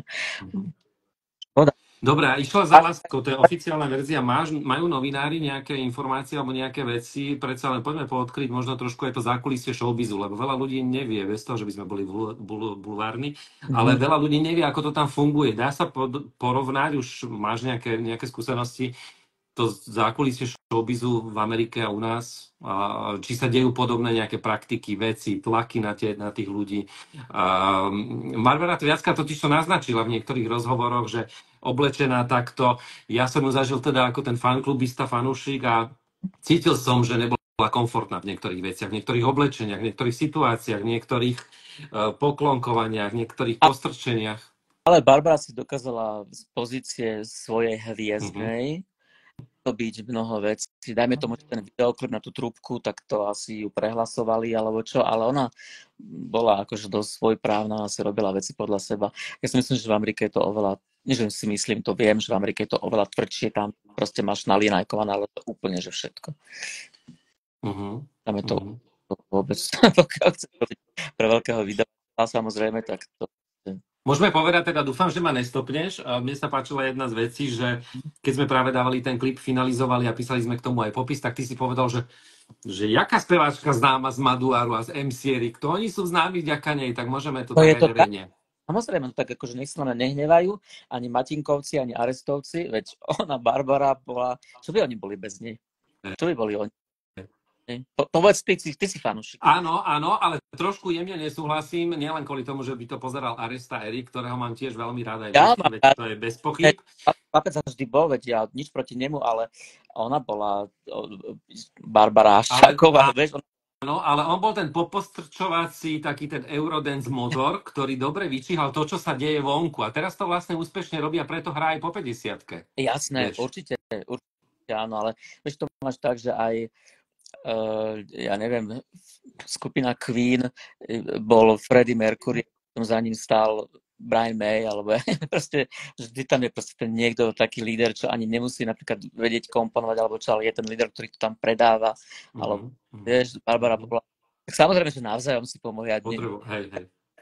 Škoda. Dobre, išla za láskou, to je oficiálna verzia. Máš, majú novinári nejaké informácie alebo nejaké veci? Predsa len poďme poodkryť možno trošku aj to zákulisie showbizu, lebo veľa ľudí nevie, bez toho, že by sme boli bul, bul, bulvárni, mm-hmm. ale veľa ľudí nevie, ako to tam funguje. Dá sa porovnať, už máš nejaké, nejaké skúsenosti, to zákulisie showbizu v Amerike a u nás? A či sa dejú podobné nejaké praktiky, veci, tlaky na, tie, na tých ľudí? A Barbara to viackrát totiž to naznačila v niektorých rozhovoroch, že oblečená takto. Ja som ju zažil teda ako ten fanklubista, fanúšik a cítil som, že nebola komfortná v niektorých veciach, v niektorých oblečeniach, v niektorých situáciách, v niektorých uh, poklonkovaniach, v niektorých postrčeniach. Ale Barbara si dokázala z pozície svojej Mhm. hviezdnej byť mnoho vecí. Dajme tomu, že ten videoklip na tú trúbku, tak to asi ju prehlasovali alebo čo, ale ona bola akože dosť svojprávna a si robila veci podľa seba. Ja si myslím, že v Amerike je to oveľa, nie že si myslím, to viem, že v Amerike je to oveľa tvrdšie, tam proste máš nalinajkované, ale to úplne, že všetko. Uh-huh. Tam je to Uh-huh. vôbec pre veľkého videa, samozrejme, tak to Môžeme povedať, teda dúfam, že ma nestopneš. Mne sa páčila jedna z vecí, že keď sme práve dávali ten klip, finalizovali a písali sme k tomu aj popis, tak ty si povedal, že, že jaká speváčka známa z Maduaru a z em cé Erik, to oni sú známi vďaka nej, tak môžeme to, to tak aj verejne. Samozrejme, tak akože nech sa na nehnevajú, ani Matinkovci, ani Arestovci, veď ona, Barbara, bola... Čo by oni boli bez nej? Čo by boli oni? Po, povedz, ty, ty si fanúšik. Áno, áno, ale trošku jemne nesúhlasím, nielen kvôli tomu, že by to pozeral Aresta Erik, ktorého mám tiež veľmi rád aj ja veď, veď to je bez pochyb. Chlapec vždy bol, veď ja nič proti nemu, ale ona bola Barbara Haščáková, vieš, ona... Áno, ale on bol ten popostrčovací, taký ten Eurodance motor, ktorý dobre vyčíhal to, čo sa deje vonku. A teraz to vlastne úspešne robí a preto hrá aj po päťdesiatke. Jasné, vieš. určite, určite áno, ale vieš, to máš tak, že aj Uh, ja neviem, skupina Queen bol Freddie Mercury, za ním stál Brian May, alebo ja neviem, proste, vždy tam je proste ten niekto taký líder, čo ani nemusí napríklad vedieť komponovať, alebo čo, ale je ten líder, ktorý to tam predáva, mm-hmm. alebo vieš, Barbara mm-hmm. bola... Tak samozrejme, že navzájom si pomohli a Potrebu, hej, hej.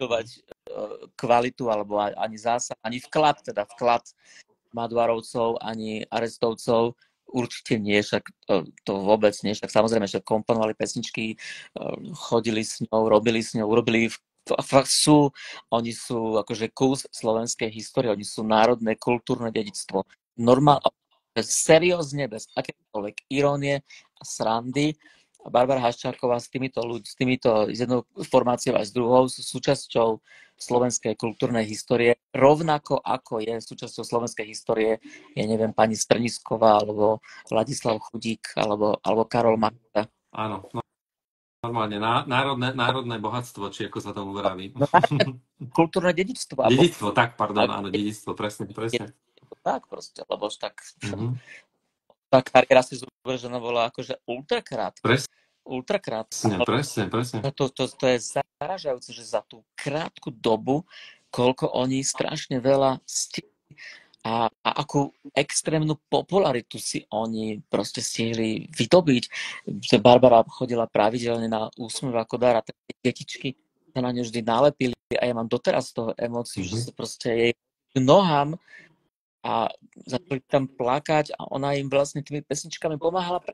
kvalitu, alebo ani zásah, ani vklad, teda vklad Maduarovcov, ani Arestovcov, určite nie, však to, to vôbec nie, však samozrejme, že komponovali pesničky, chodili s ňou, robili s ňou, urobili, fakt sú, oni sú akože kus slovenskej histórie, oni sú národné kultúrne dedičstvo. Normálne, seriózne, bez akékoľvek irónie a srandy. A Barbara Haščáková s týmito ľuďmi, s týmito, s jednou formáciou a s druhou sú súčasťou slovenskej kultúrnej histórie, rovnako ako je súčasťou slovenskej histórie, ja neviem, pani Strnisková, alebo Vladislav Chudík, alebo, alebo Karol Machta. Áno, no, normálne, národné, národné bohatstvo, či ako sa tomu vraví. No, kultúrne dedičstvo. Dedičstvo, tak, pardon, áno, dedičstvo, presne, presne. Tak proste, lebo tak... Mm-hmm. Tá kariéra si zober, že ona bola akože ultrakrátka. Presne. Ultrakrátka. Presne, presne. To, to, to je zaražajúce, že za tú krátku dobu, koľko oni strašne veľa stihli a, a akú extrémnu popularitu si oni proste stihli vydobiť. Že Barbara chodila pravidelne na úsmev ako dar a tie detičky sa na ňu vždy nalepili a ja mám doteraz toho emóciu, mm-hmm. že sa proste jej nohám a začali tam plakať a ona im vlastne tými pesničkami pomáhala.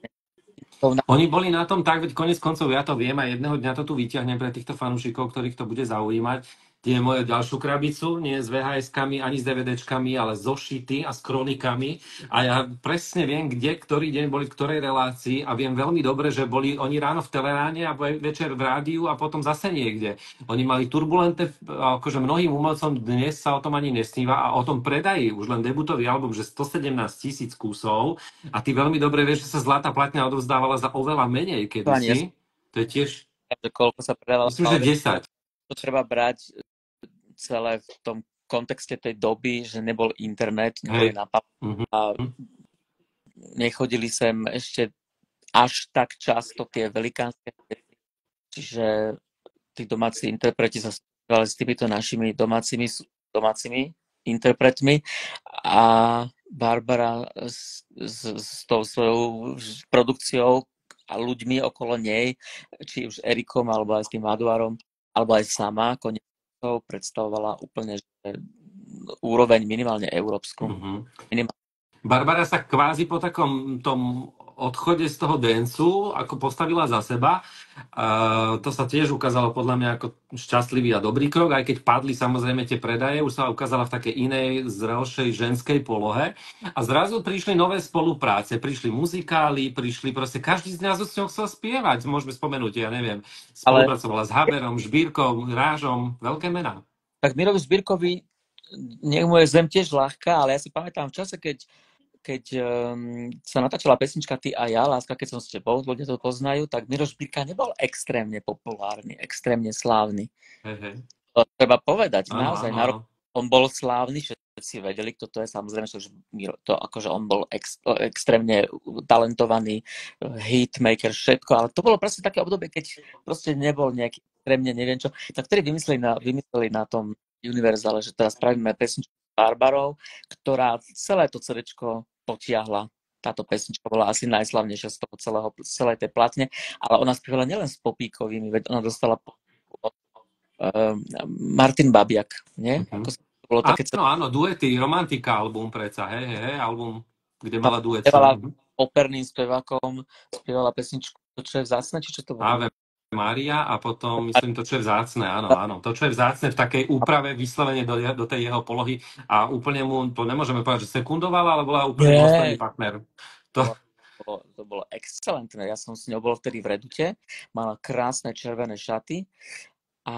Oni boli na tom tak, veď konec koncov ja to viem a jedného dňa to tu vyťahnem pre týchto fanúšikov, ktorých to bude zaujímať. Tie moje ďalšiu krabicu, nie s vé há eskami, ani s dé vé déčkami, ale so šity a s kronikami. A ja presne viem, kde, ktorý deň boli v ktorej relácii a viem veľmi dobre, že boli oni ráno v Teleráne a večer v rádiu a potom zase niekde. Oni mali turbulentné, akože mnohým umelcom dnes sa o tom ani nesníva a o tom predají už len debutový album, že stosedemnásť tisíc kusov a ty veľmi dobre vieš, že sa zlatá platňa odovzdávala za oveľa menej kedysi. To je tiež... Koľko sa predávalo? Myslím, že desať. To treba brať celé v tom kontexte tej doby, že nebol internet, neboli hey. napad a nechodili sem ešte až tak často tie velikánske veci. Čiže tí domáci interpreti sa stávali s týmito našimi domácimi, domácimi interpretmi a Barbara s, s, s tou svojou produkciou a ľuďmi okolo nej, či už Erikom, alebo aj s tým Maduarom, alebo aj sama, konec predstavovala úplne že úroveň minimálne európsku. Mm-hmm. Minimálne. Barbara sa kvázi po takom tom odchode z toho dancu ako postavila za seba. Uh, to sa tiež ukázalo podľa mňa ako šťastlivý a dobrý krok, aj keď padli samozrejme tie predaje, už sa ukázala v takej inej, zrelšej ženskej polohe. A zrazu prišli nové spolupráce, prišli muzikály, prišli proste, každý z nás s ňou chcel spievať. Môžeme spomenúť, ja neviem, spolupracovala Ale... s Haberom, Žbírkom, Rážom, veľké mená. Tak Mirovi Žbírkovi nech mu je zem tiež ľahká, ale ja si pamätám v čase, keď, keď um, sa natáčala pesnička Ty a ja, Láska, keď som s tebou, ľudia to poznajú, tak Miroš Birka nebol extrémne populárny, extrémne slávny. Hej, hej. To treba povedať, Áno, naozaj, áno, na áno. rok on bol slávny, všetci vedeli, kto to je, samozrejme, že Miro, to akože on bol ex, extrémne talentovaný hitmaker, všetko, ale to bolo presne také obdobie, keď proste nebol nejaký extrémne, neviem čo, tak vtedy vymysleli na, vymysleli na tom Univerzale, že teraz spravíme pesničku s Barbarou, ktorá celé to CDčko potiahla. Táto pesnička bola asi najslavnejšia z toho celého, celej tej platne, ale ona spievala nielen s Popíkovými, veď ona dostala Uh, Martin Babiak, nie? Uh-huh. Ako to bolo také áno, áno, duety, romantika album predsa, hej, hej, hej, album, kde mala duet. Spievala operným spevákom, spievala pesničku To, čo je vzácne, či čo to bolo? Ave Mária a potom, myslím, To, čo je vzácne, áno, áno. To, čo je vzácne v takej úprave, vyslovene do, do tej jeho polohy a úplne mu, to nemôžeme povedať, že sekundovala, ale bola úplne dôstojný partner. To... To, bolo, to bolo excelentné. Ja som s ňou bol vtedy v Redute, mala krásne červené šaty. A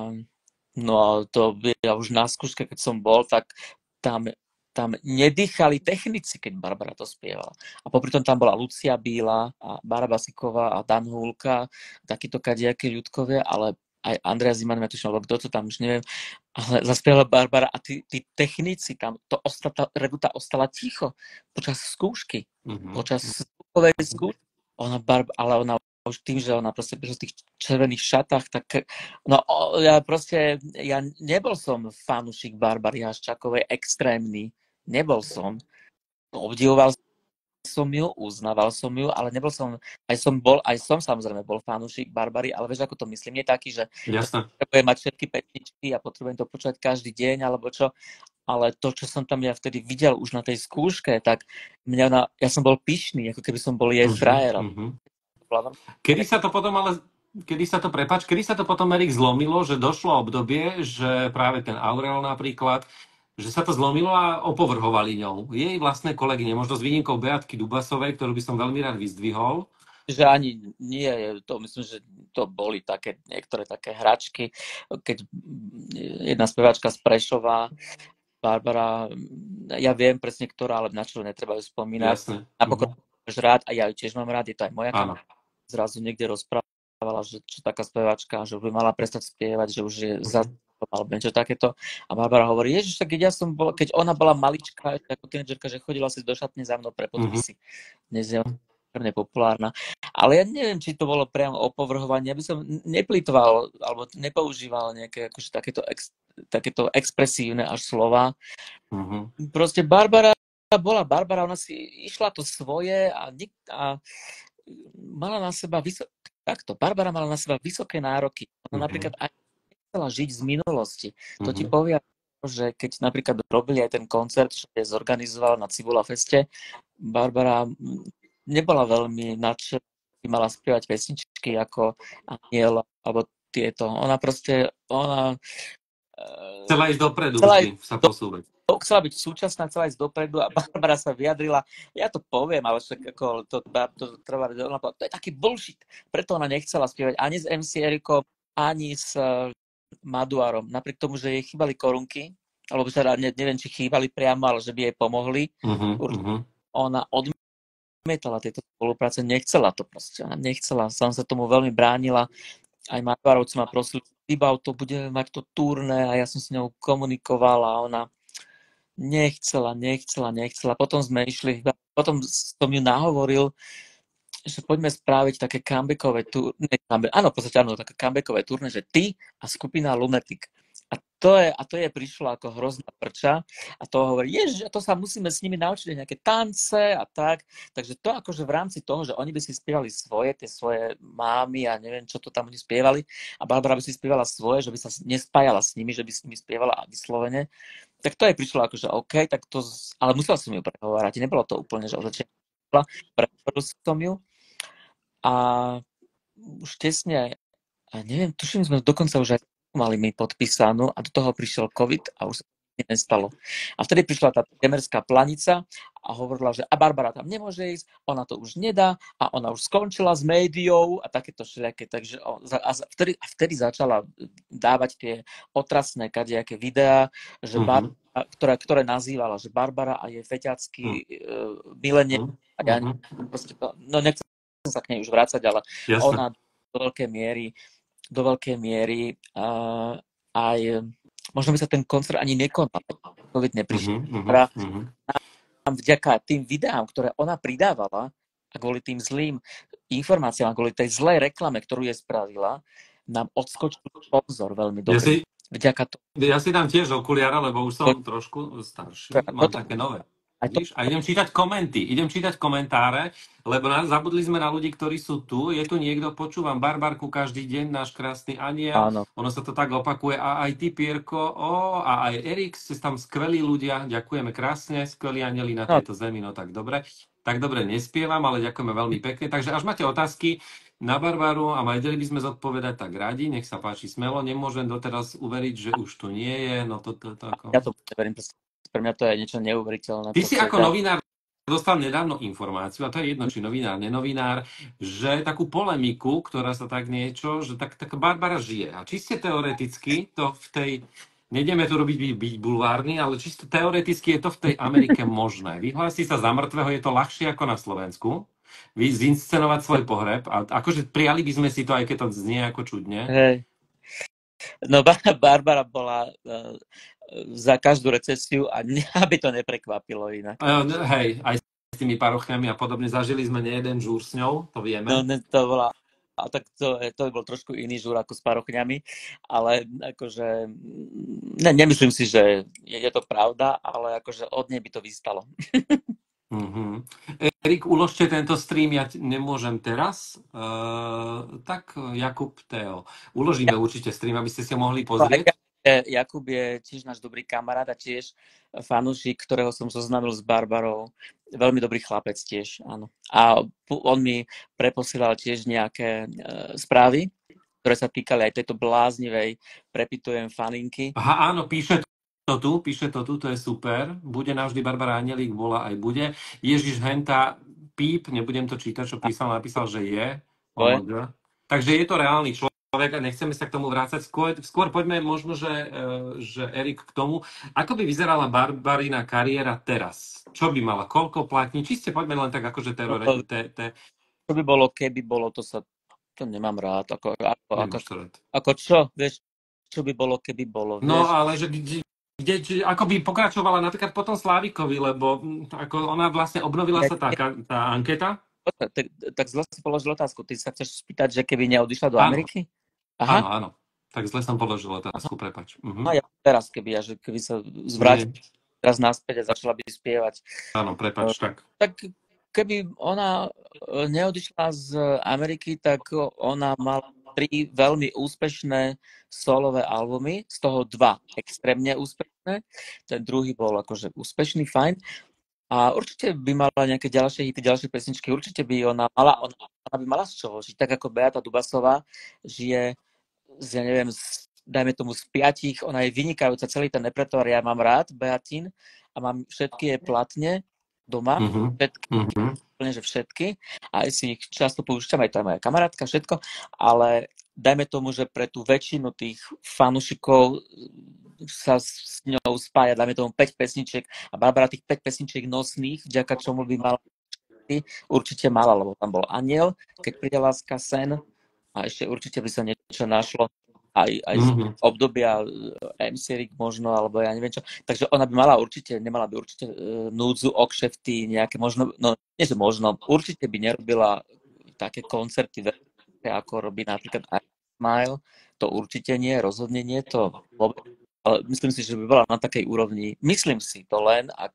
no to ja už na skúške, keď som bol, tak tam, tam nedýchali technici, keď Barbara to spievala. A popri tom tam bola Lucia Bíla a Bára Basiková a Dan Hulka, takíto kadiaké ľudkovia, ale aj Andrea Ziman, ja tuším, alebo kto to tam, už neviem, ale zaspievala Barbara a tí, tí technici tam, to ostala, Reduta ostala ticho počas skúšky, mm-hmm. počas skúškovej skúšky. Ona Barb, ale ona už tým, že ona proste v tých červených šatách, tak no ja proste, ja nebol som fanúšik Barbary Haščákovej extrémny, nebol som, obdivoval som ju, uznával som ju, ale nebol som, aj som bol, aj som samozrejme bol fanúšik Barbary, ale vieš, ako to myslím, je taký, že, že potrebujem mať všetky pesničky a potrebujem to počúvať každý deň, alebo čo, ale to, čo som tam ja vtedy videl už na tej skúške, tak mňa na, ja som bol pyšný, ako keby som bol jej frajer. Uh-huh. Kedy sa to potom ale, kedy sa to, prepáč, kedy sa to potom, Erik, zlomilo, že došlo obdobie, že práve ten Aurel napríklad, že sa to zlomilo a opovrhovali ňou. Jej vlastné kolegyne, možno s výnimkou Beatky Dubasovej, ktorú by som veľmi rád vyzdvihol. Že ani nie, to myslím, že to boli také, niektoré také hračky, keď jedna speváčka z Prešova, Barbara, ja viem presne ktorá, ale na čo netreba ju spomínať. Jasne. Napokon máš rád a ja ju tiež mám rád, je to aj moja Áno. Zrazu niekde rozprávala, že čo taká speváčka, že by mala prestať spievať, že už je za alebo niečo takéto. A Barbara hovorí, ježiš, tak keď ja som bola, keď ona bola malička, ako tínedžerka, že chodila si do šatne za mnou pre podpisy. Uh-huh. Dnes je veľmi populárna. Ale ja neviem, či to bolo priamo opovrhovanie, aby som neplýtval, alebo nepoužíval nejaké akože takéto, ex, takéto expresívne až slova. Uh-huh. Proste Barbara bola Barbara, ona si išla to svoje a, a mala na seba vysoké, takto, Barbara mala na seba vysoké nároky. Ona uh-huh. napríklad aj nechcela žiť z minulosti. Uh-huh. To ti povie, že keď napríklad robili aj ten koncert, čo je zorganizoval na Cibula Feste, Barbara nebola veľmi nadšená, mala spievať pesničky ako Aniel, alebo tieto. Ona proste, ona... Chcela ísť dopredu, chcela ísť sa posúvať. Chcela byť súčasná, chcela ísť dopredu a Barbara sa vyjadrila, ja to poviem, ale však ako to, to trvá, ona povedala, to je taký bullshit, preto ona nechcela spievať ani s em cé Erikom, ani s uh, Maduarom, napriek tomu, že jej chýbali korunky, alebo teda ne, neviem, či chýbali priamo, ale že by jej pomohli. Uh-huh, uh-huh. Ona odmietala tieto spolupráce, nechcela to proste, ona nechcela, som sa tomu veľmi bránila, aj Maduarovci ma prosili, vybav to, budeme mať to turné a ja som s ňou komunikovala a ona nechcela, nechcela, nechcela. Potom sme išli, potom som ju nahovoril, že poďme spraviť také comebackové turné. Áno, v podstate áno, také comebackové turné, že ty a skupina Lunatic. A to je, a to je prišlo ako hrozná prča. A to hovorí, ježiš, to sa musíme s nimi naučiť nejaké tance a tak. Takže to akože v rámci toho, že oni by si spievali svoje, tie svoje mámy a neviem, čo to tam oni spievali. A Barbara by si spievala svoje, že by sa nespájala s nimi, že by s nimi spievala a vyslovene. Tak to je prišlo akože OK, tak to, ale musela som ju prehovárať. Nebolo to úplne, že od začiatku prehovoril som ju. A už tesne, a neviem, tuším, sme dokonca už aj mali mi podpísanú a do toho prišiel COVID a už sa nestalo. A vtedy prišla tá temerská planica a hovorila, že a Barbara tam nemôže ísť, ona to už nedá a ona už skončila s médiou a takéto všelijaké. Takže o, a vtedy, a vtedy začala dávať tie otrasné kadejaké videá, že Mhm. Barbara, ktoré, ktoré nazývala, že Barbara a jej feťacký Mhm. uh, milenie. A ja Mhm. proste to, no nechcem sa k nej už vrácať, ale Jasné. ona do veľkej miery, do veľkej miery uh, aj možno by sa ten koncert ani nekonal, COVID neprišiel. Mhm. Teda Mhm. vďaka tým videám, ktoré ona pridávala a kvôli tým zlým informáciám, kvôli tej zlej reklame, ktorú je spravila, nám odskočil sponzor veľmi Ja dobrý. si, Vďaka to. ja si dám tiež okuliare, lebo už som trošku starší, mám Toto, také nové. aj to, Vidíš? A idem čítať komenty, idem čítať komentáre, lebo nás, zabudli sme na ľudí, ktorí sú tu. Je tu niekto, počúvam Barbarku každý deň, náš krásny aniel. áno. Ono sa to tak opakuje. A aj ty, Pierko, ó, a aj Erik, ste tam skvelí ľudia. Ďakujeme krásne, skvelí anieli na No, tejto zemi, no tak dobre. Tak dobre nespievam, ale ďakujeme veľmi pekne. Takže až máte otázky na Barbaru a vedeli by sme zodpovedať, tak radi, nech sa páči smelo. Nemôžem doteraz uveriť, že už tu nie je. No to, to, to, ako... ja to neverím, pre mňa to je niečo neuveriteľné. Ty si Proste, ako ja... novinár dostal nedávno informáciu, a to je jedno, či novinár, nenovinár, že takú polemiku, ktorá sa tak niečo, že tak, tak Barbara žije. A čisto teoreticky to v tej, nejdeme tu robiť byť, byť bulvárny, ale čisto teoreticky je to v tej Amerike možné. Vyhlási sa za mŕtvého, je to ľahšie ako na Slovensku. Vy zinscenovať svoj pohreb. A akože prijali by sme si to, aj keď to znie ako čudne. Hej. No Barbara bola uh, za každú recesiu a mňa by to neprekvapilo inak. Uh, hej, aj s tými parochňami a podobne. Zažili sme nejeden žúr s ňou, to vieme. No, to bola, a tak to, to by bol trošku iný žúr ako s parochňami, ale akože ne, nemyslím si, že je, je to pravda, ale akože od nej by to vystalo. Mm-hmm. Erik, uložte tento stream, ja t- nemôžem teraz. Uh, tak Jakub Teo. Uložíme ja. určite stream, aby ste si ho mohli pozrieť. Jakub je tiež náš dobrý kamarát a tiež fanúšik, ktorého som zoznámil s Barbarou. Veľmi dobrý chlapec tiež, áno. A on mi preposielal tiež nejaké uh, správy, ktoré sa týkali aj tejto bláznivej prepitujem faninky. Aha, áno, píše to tu, píše to tu, to je super. Bude navždy Barbara Anielík, bola aj bude. Ježiš Henta, píp, nebudem to čítať, čo písal, napísal, že je. O em gé. Takže je to reálny človek a nechceme sa k tomu vrácať. Skôr, skôr poďme možno, že, že Erik k tomu. Ako by vyzerala Barbarina kariéra teraz? Čo by mala? Koľko platní? Čiste poďme len tak akože teoreticky. Te, te... Čo by bolo, keby bolo, to sa to nemám rád. Ako, ako, ako, rád. ako čo? Vieš, čo by bolo, keby bolo? Vieš? No ale že kde, či, ako by pokračovala napríklad potom Slávikovi, lebo ako ona vlastne obnovila ja, sa tá, tá anketa? Tak, tak zle si položil otázku. Ty sa chceš spýtať, že keby neodišla do áno. Ameriky? Aha. Áno, áno. Tak zle som položil otázku, prepáč. Uh-huh. No ja teraz, keby, ja, že keby sa zvrátil teraz naspäť a začala by spievať. Áno, prepáč, uh, tak. Tak keby ona neodišla z Ameriky, tak ona mala tri veľmi úspešné solové albumy, z toho dva extrémne úspešné. Ten druhý bol akože úspešný, fajn. A určite by mala nejaké ďalšie hity, ďalšie pesničky. Určite by ona mala, ona, ona by mala z čoho žiť. Tak ako Beata Dubasová žije z, ja neviem, z, dajme tomu z piatich, ona je vynikajúca, celý ten repertoár, ja mám rád Beatin a mám všetky jej platne doma, uh-huh. všetky, uh-huh. úplne, že všetky. A aj si ich často poušťam, aj to je moja kamarátka, všetko, ale dajme tomu, že pre tú väčšinu tých fanúšikov sa s ňou spája, dajme tomu päť pesničiek a Barbara tých päť pesničiek nosných, vďaka čomu by mala určite mala, lebo tam bol Aniel, keď príde Láska, Sen a ešte určite by sa niečo našlo aj, aj z mm-hmm. obdobia em cé Rick možno, alebo ja neviem čo. Takže ona by mala určite, nemala by určite uh, núdzu o kšefty, nejaké možno, no nie že možno, určite by nerobila také koncerty, ako robí napríklad Smile, to určite nie, rozhodne nie, to vôbec, ale myslím si, že by bola na takej úrovni, myslím si to len, ak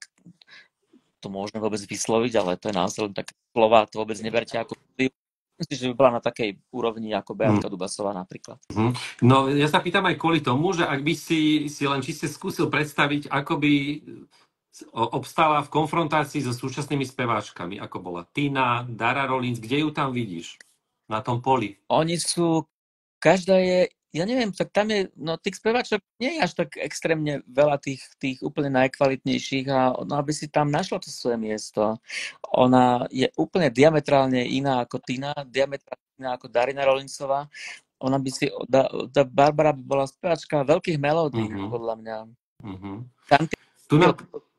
to môžeme vôbec vysloviť, ale to je názor, také slova, to vôbec neberte ako myslím, že by bola na takej úrovni ako Beatka Dubasová napríklad. No, ja sa pýtam aj kvôli tomu, že ak by si, si len čiste skúsil predstaviť, ako by obstála v konfrontácii so súčasnými speváčkami, ako bola Tina, Dara Rollins, kde ju tam vidíš? Na tom poli? Oni sú, každá je Ja neviem, tak tam je, no tých speváčok nie je až tak extrémne veľa tých, tých úplne najkvalitnejších a no, aby si tam našla to svoje miesto. Ona je úplne diametrálne iná ako Tina, diametrálne iná ako Darina Rolincová. Ona by si, da, da Barbara by bola speváčka veľkých melódií, Mhm, podľa mňa. mhm. Tam Tu tie, nám,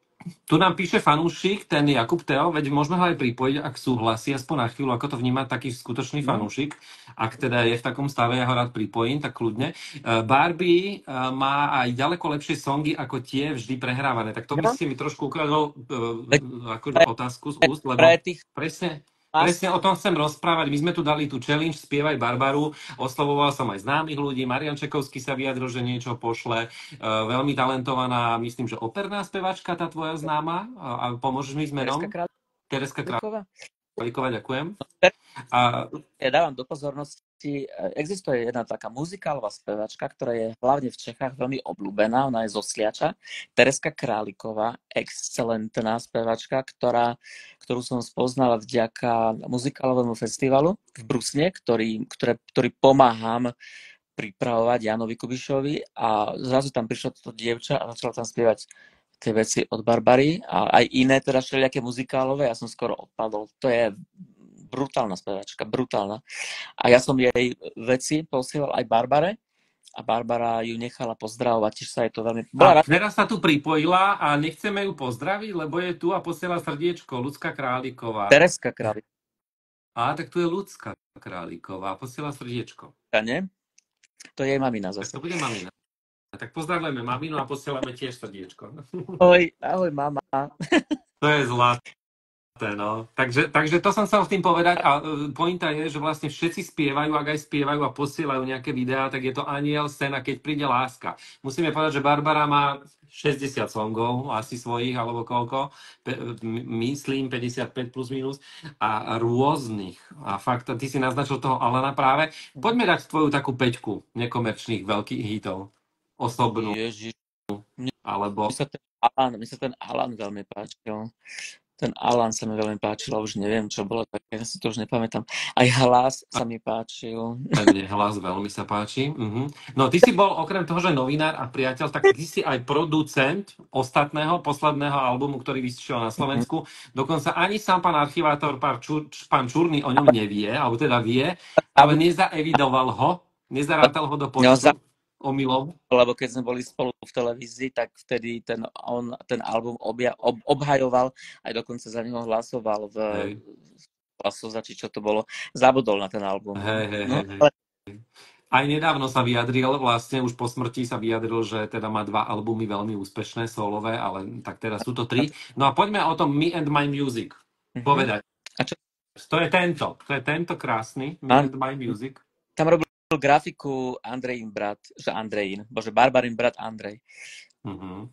tu nám píše fanúšik, ten Jakub Teo, veď môžeme ho aj pripojiť, ak súhlasí, aspoň na chvíľu, ako to vníma taký skutočný no, fanúšik. Ak teda je v takom stave, ja ho rád pripojím, tak kľudne. Uh, Barbie uh, má aj ďaleko lepšie songy, ako tie vždy prehrávané. Tak to by no, si mi trošku ukradol veď uh, akože pre, otázku z úst, pre lebo tých presne, mas, presne o tom chcem rozprávať. My sme tu dali tú challenge Spievaj Barbaru, oslovoval som aj známych ľudí, Marian Čekovský sa vyjadril, že niečo pošle. Uh, veľmi talentovaná, myslím, že operná spevačka, tá tvoja známa. A, a pomôžeš mi s Tereska menom? Tereska Králiková. Králiková, ďakujem. No, A, ja dávam do pozornosti, existuje jedna taká muzikálová spevačka, ktorá je hlavne v Čechách veľmi obľúbená, ona je zo Sliača, Tereska Králiková, excelentná spevačka, ktorá, ktorú som spoznala vďaka muzikálovému festivalu v Brusne, ktorý, ktoré, ktorý pomáham pripravovať Janovi Kubišovi a zrazu tam prišlo toto dievča a začala tam spievať tie veci od Barbary a aj iné teda všelijaké muzikálové, ja som skoro odpadol. To je brutálna spevačka, brutálna. A ja som jej veci posielal aj Barbare a Barbara ju nechala pozdravovať, tiež sa jej to veľmi... a Bola rada. teraz sa tu pripojila a nechceme ju pozdraviť, lebo je tu a posiela srdiečko, Ľudská Králiková. Tereska Králiková, A tak tu je Ľudská Králiková, posiela srdiečko. nie? To je jej mamina Tak zase. to bude mamina. Tak pozdravujeme maminu a posielame tiež srdiečko. Ahoj, ahoj mama. To je zlaté. No. Takže, takže to som chcel s tým povedať a uh, pointa je, že vlastne všetci spievajú, ak aj spievajú a posielajú nejaké videá, tak je to aniel scéna, keď príde láska. Musíme povedať, že Barbara má šesťdesiat songov, asi svojich, alebo koľko, Pe- myslím päťdesiatpäť plus minus, a rôznych. A fakt, ty si naznačil toho Alana práve. Poďme dať tvoju takú peťku nekomerčných veľkých hitov. Osobnú, Ježiš, mne alebo... sa ten Alan, mne sa ten Alan veľmi páčil. Ten Alan sa mi veľmi páčil, a už neviem, čo bolo také, ja si to už nepamätám. Aj hlas sa mi páčil. Mne hlas veľmi sa páči. Uh-huh. No ty si bol okrem toho, že novinár a priateľ, tak ty si aj producent ostatného, posledného albumu, ktorý vyšiel na Slovensku. Dokonca ani sám pán archivátor, pán, Čur, pán Čurný o ňom nevie, alebo teda vie, ale nezaevidoval ho, nezarátal ho do No, za, počtu omylov. lebo keď sme boli spolu v televízii, tak vtedy ten, on ten album obja, ob, obhajoval, aj dokonca za neho hlasoval v, Hej. v hlasovači, čo to bolo, zabudol na ten album. Hej, hej, No, hej. ale Aj nedávno sa vyjadril, vlastne už po smrti sa vyjadril, že teda má dva albumy veľmi úspešné, solové, ale tak teraz sú to tri. No a poďme o tom Me and My Music Mhm. povedať. A čo? To je tento, to je tento krásny Me An- and My Music. Tam robil grafiku Andrejin brat, že Andrejin, bože, Barbarin brat Andrej. Uh-huh.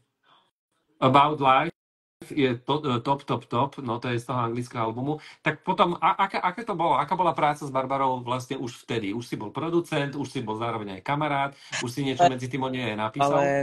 About Life je to, top, top, top, no to je z toho anglického albumu. Tak potom, a, aké, aké to bolo? Aká bola práca s Barbarou vlastne už vtedy? Už si bol producent, už si bol zároveň aj kamarát, už si niečo medzi tým o nej napísal? Ale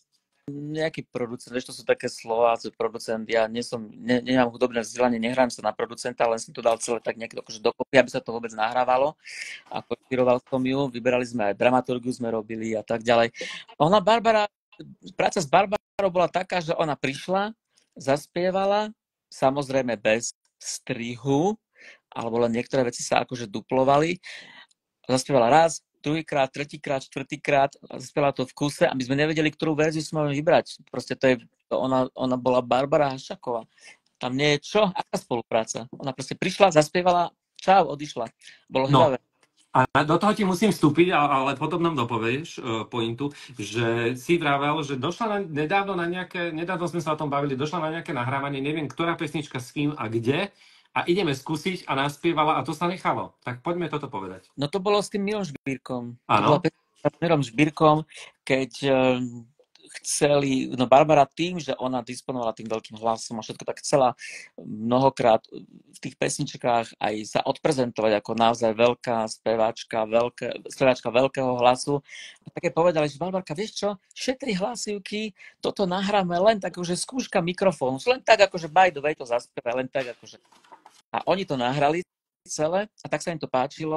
nejaký producent, vieš, to sú také slova, že producent, ja nie som, ne, nemám hudobné vzdelanie, nehrám sa na producenta, len som to dal celé tak nejak akože dokopy, aby sa to vôbec nahrávalo a kopíroval som ju, vyberali sme aj dramaturgiu, sme robili a tak ďalej. Ona, Barbara, práca s Barbarou bola taká, že ona prišla, zaspievala, samozrejme bez strihu, alebo len niektoré veci sa akože duplovali, zaspievala raz, druhýkrát, tretíkrát, štvrtýkrát, zaspievala to v kuse a my sme nevedeli, ktorú verziu sme mali vybrať. Proste to je, ona, ona bola Barbara Hašaková. Tam nie je čo, aká spolupráca. Ona proste prišla, zaspievala, čau, odišla. Bolo No. hľavé. A do toho ti musím vstúpiť, ale potom nám dopovieš uh, pointu, že si vravel, že došla na, nedávno na nejaké, nedávno sme sa o tom bavili, došla na nejaké nahrávanie, neviem, ktorá pesnička s kým a kde, a ideme skúsiť a naspievala a to sa nechalo. Tak poďme toto povedať. No to bolo s tým Milom Žbírkom. To Áno. bola pesnička s Milom Žbírkom, keď um, chceli, no Barbara tým, že ona disponovala tým veľkým hlasom a všetko, tak chcela mnohokrát v tých pesničkách aj sa odprezentovať ako naozaj veľká speváčka, veľké, speváčka veľkého hlasu. A také povedali, že Barbarka, vieš čo, šetri hlasivky, toto nahráme len tak, akože skúška mikrofónu, len tak, akože by the way to zaspieva, len tak, akože. A oni to nahrali celé a tak sa im to páčilo,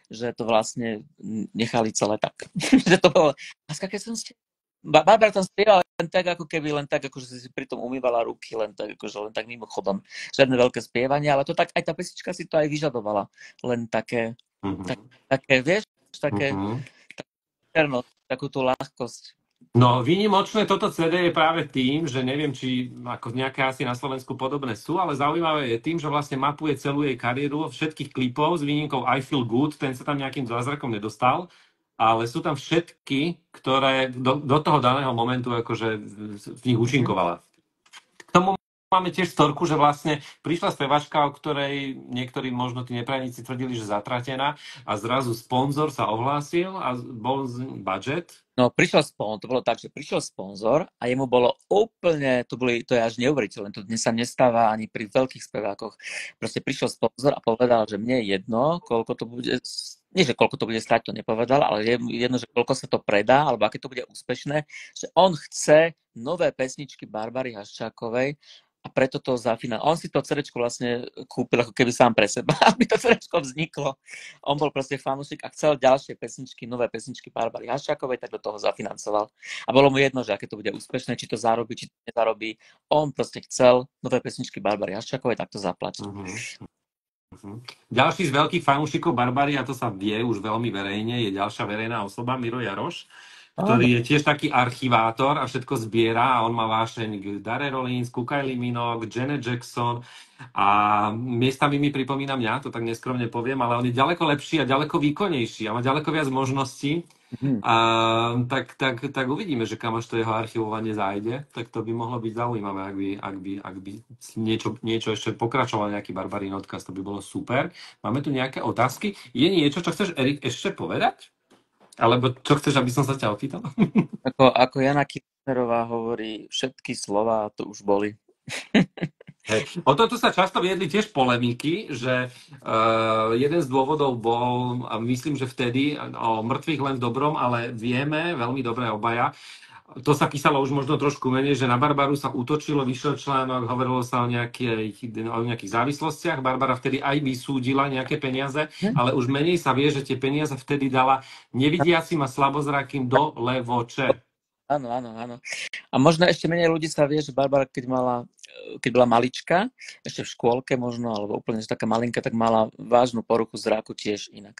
že to vlastne nechali celé tak. Že to bolo... A keď som ste... Barbara tam spievala len tak, ako keby len tak, akože si pri tom umývala ruky, len tak, akože len tak mimochodom. Žiadne veľké spievanie, ale to tak, aj tá pesnička si to aj vyžadovala. Len také, Mhm. tak, také vieš, také, Mhm. takú, takú tú ľahkosť. No, výnimočné toto cé dé je práve tým, že neviem, či ako nejaké asi na Slovensku podobné sú, ale zaujímavé je tým, že vlastne mapuje celú jej kariéru všetkých klipov s výnimkou I Feel Good, ten sa tam nejakým zázrakom nedostal, ale sú tam všetky, ktoré do, do toho daného momentu akože v nich účinkovala. K tomu máme tiež storku, že vlastne prišla spevačka, o ktorej niektorí možno tí neprajníci tvrdili, že zatratená a zrazu sponzor sa ohlásil a bol budget. No, prišiel sponzor, to bolo tak, že prišiel sponzor a jemu bolo úplne, to, boli, to je až neuveriteľné, to dnes sa nestáva ani pri veľkých spevákoch. Proste prišiel sponzor a povedal, že mne je jedno, koľko to bude, nie že koľko to bude stať, to nepovedal, ale je jedno, že koľko sa to predá, alebo aké to bude úspešné, že on chce nové pesničky Barbary Haščákovej a preto to zafinal. On si to cerečko vlastne kúpil ako keby sám pre seba, aby to cerečko vzniklo. On bol proste fanúšik a chcel ďalšie pesničky, nové pesničky Barbary Haščákovej, tak do toho zafinancoval. A bolo mu jedno, že aké to bude úspešné, či to zarobí, či to nezarobí. On proste chcel nové pesničky Barbary Haščákovej, tak to zaplatiť. Uh-huh. Uh-huh. Ďalší z veľkých fanúšikov Barbary, a to sa vie už veľmi verejne, je ďalšia verejná osoba, Miro Jaroš, ktorý je tiež taký archivátor a všetko zbiera a on má vášeň k Dare Rollins, ku Kylie Minogue, Janet Jackson a miestami mi pripomína mňa, to tak neskromne poviem, ale on je ďaleko lepší a ďaleko výkonnejší a má ďaleko viac možností. Mm. A tak, tak, tak uvidíme, že kam až to jeho archivovanie zájde, tak to by mohlo byť zaujímavé, ak by, ak by, ak by niečo, niečo ešte pokračoval, nejaký Barbarín odkaz, to by bolo super. Máme tu nejaké otázky. Je niečo, čo chceš, Erik, ešte povedať? Alebo čo chceš, aby som sa ťa opýtal? Ako, ako Jana Kirchnerová hovorí, všetky slova to už boli. Hej. O toto sa často viedli tiež polemiky, že uh, jeden z dôvodov bol, a myslím, že vtedy, o mŕtvych len v dobrom, ale vieme, veľmi dobre obaja, to sa písalo už možno trošku menej, že na Barbaru sa útočilo, vyšiel článok, hovorilo sa o nejakých, o nejakých závislostiach. Barbara vtedy aj vysúdila nejaké peniaze, hm? ale už menej sa vie, že tie peniaze vtedy dala nevidiacim a slabozrakým do Levoče. Áno, áno, áno. A možno ešte menej ľudí sa vie, že Barbara, keď mala, keď bola malička, ešte v škôlke možno, alebo úplne taká malinka, tak mala vážnu poruchu zraku tiež inak.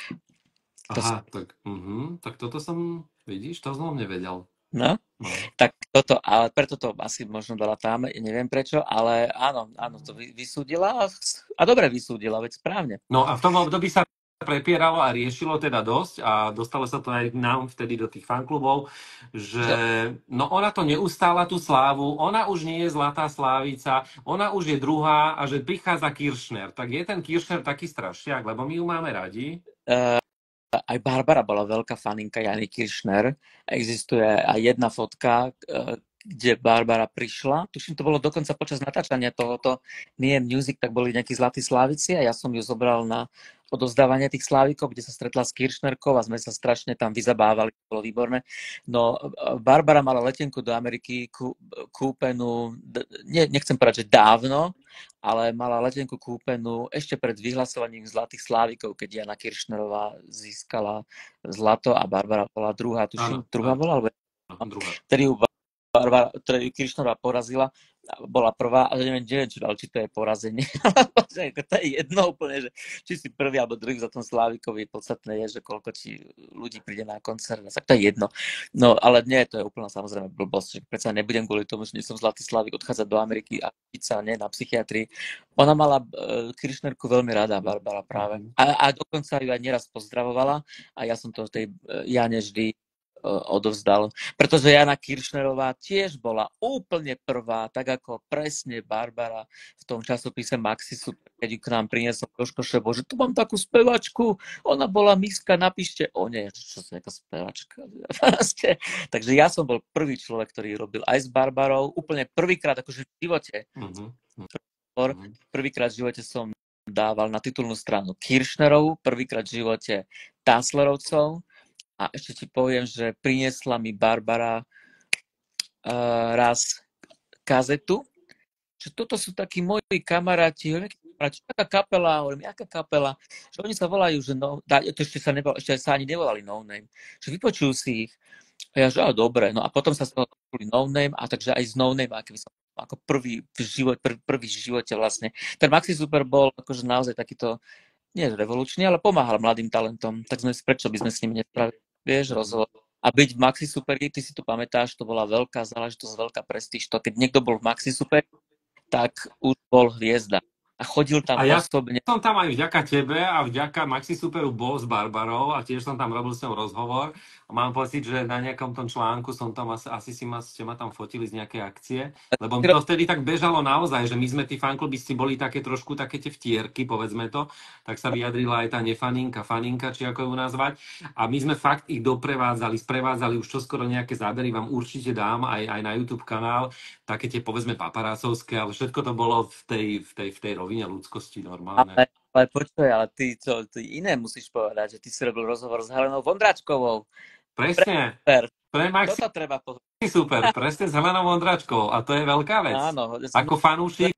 To Aha, som... tak, uh-huh, tak toto som, vidíš, to som nevedel. No, no, tak toto, ale preto to asi možno dala tam, neviem prečo, ale áno, áno, to vysúdila a, a dobre vysúdila, veď správne. No a v tom období sa prepieralo a riešilo teda dosť a dostalo sa to aj k nám vtedy do tých fanklubov, že no ona to neustála tú slávu, ona už nie je zlatá slávica, ona už je druhá a že prichádza Kirchner. Tak je ten Kirchner taký strašiak, lebo my ju máme radi? Uh... Aj Barbara bola veľká faninka Jany Kirchner. Existuje aj jedna fotka, kde Barbara prišla. Tuším, to bolo dokonca počas natáčania tohoto Nie je Music, tak boli nejakí zlatí slávici a ja som ju zobral na odozdávanie tých slávikov, kde sa stretla s Kirchnerkou a sme sa strašne tam vyzabávali, to bolo výborné. No, Barbara mala letenku do Ameriky kú, kúpenú, ne, nechcem povedať, že dávno, ale mala letenku kúpenú ešte pred vyhlasovaním zlatých slávikov, keď Jana Kirchnerová získala zlato a Barbara bola druhá, tuším, áno, druhá áno. bola, alebo druhá. Ktorý ju Barbara, ktorú Kirchnerová porazila, bola prvá, ale neviem, neviem či, či to je porazenie. To je jedno úplne, že či si prvý alebo druhý za tom Slávikovi, podstatné je, že koľko ti ľudí príde na koncert, tak to je jedno. No, ale nie, to je úplne samozrejme blbosť, že predsa nebudem kvôli tomu, že nie som zlatý Slávik odchádzať do Ameriky a piť sa, nie, na psychiatrii. Ona mala uh, Kirchnerku veľmi rada, Barbara práve. A, a dokonca ju aj nieraz pozdravovala a ja som to tej uh, Jane vždy odovzdal. Pretože Jana Kirchnerová tiež bola úplne prvá, tak ako presne Barbara v tom časopise Maxi Super, keď ju k nám priniesol Jožko Šebo, že tu mám takú spevačku, ona bola miska, napíšte o nej, čo sa taká spevačka. Takže ja som bol prvý človek, ktorý robil aj s Barbarou, úplne prvýkrát, akože v živote. Mm-hmm. Prvýkrát v živote som dával na titulnú stranu Kirchnerovú, prvýkrát v živote Tasslerovcov. A ešte ti poviem, že priniesla mi Barbara uh, raz kazetu, že toto sú takí moji kamaráti, Čo taká kapela? Hovorím, jaká kapela? Že oni sa volajú, že no, dá, to ešte sa, nebol, ešte sa ani nevolali No Name. Že vypočujú si ich. A ja, že á, dobre. No a potom sa z toho stali No Name, a takže aj z No Name, aký som ako prvý v živote, prvý, prvý v živote vlastne. Ten Maxi Super bol akože naozaj takýto, nie revolučný, ale pomáhal mladým talentom. Tak sme, prečo by sme s nimi nespravili, vieš, rozhovor. A byť v Maxi Superi, ty si to pamätáš, to bola veľká záležitosť, veľká prestíž. To keď niekto bol v Maxi Super, tak už bol hviezda. A chodil tam A ja osobne. som tam aj vďaka tebe a vďaka Maxi Superu bol s Barbarou a tiež som tam robil s ňou rozhovor. A mám pocit, že na nejakom tom článku som tam asi, asi si ma, ste ma tam fotili z nejakej akcie. Lebo to vtedy tak bežalo naozaj, že my sme tí fanklubisti boli také trošku také tie vtierky, povedzme to. Tak sa vyjadrila aj tá nefaninka, faninka, či ako ju nazvať. A my sme fakt ich doprevádzali, sprevádzali už čoskoro nejaké zábery, vám určite dám aj, aj na YouTube kanál. Také tie povedzme paparácovské, ale všetko to bolo v tej, v tej, v tej rovine ľudskosti normálne. Ale, ale počuj, ale ty, čo, ty iné musíš povedať, že ty si robil rozhovor s Helenou Vondráčkovou. Presne. Super. Pre Maxi Toto treba povedať. Super, presne s Helenou Vondráčkovou. A to je veľká vec. Áno. Ako fanúšik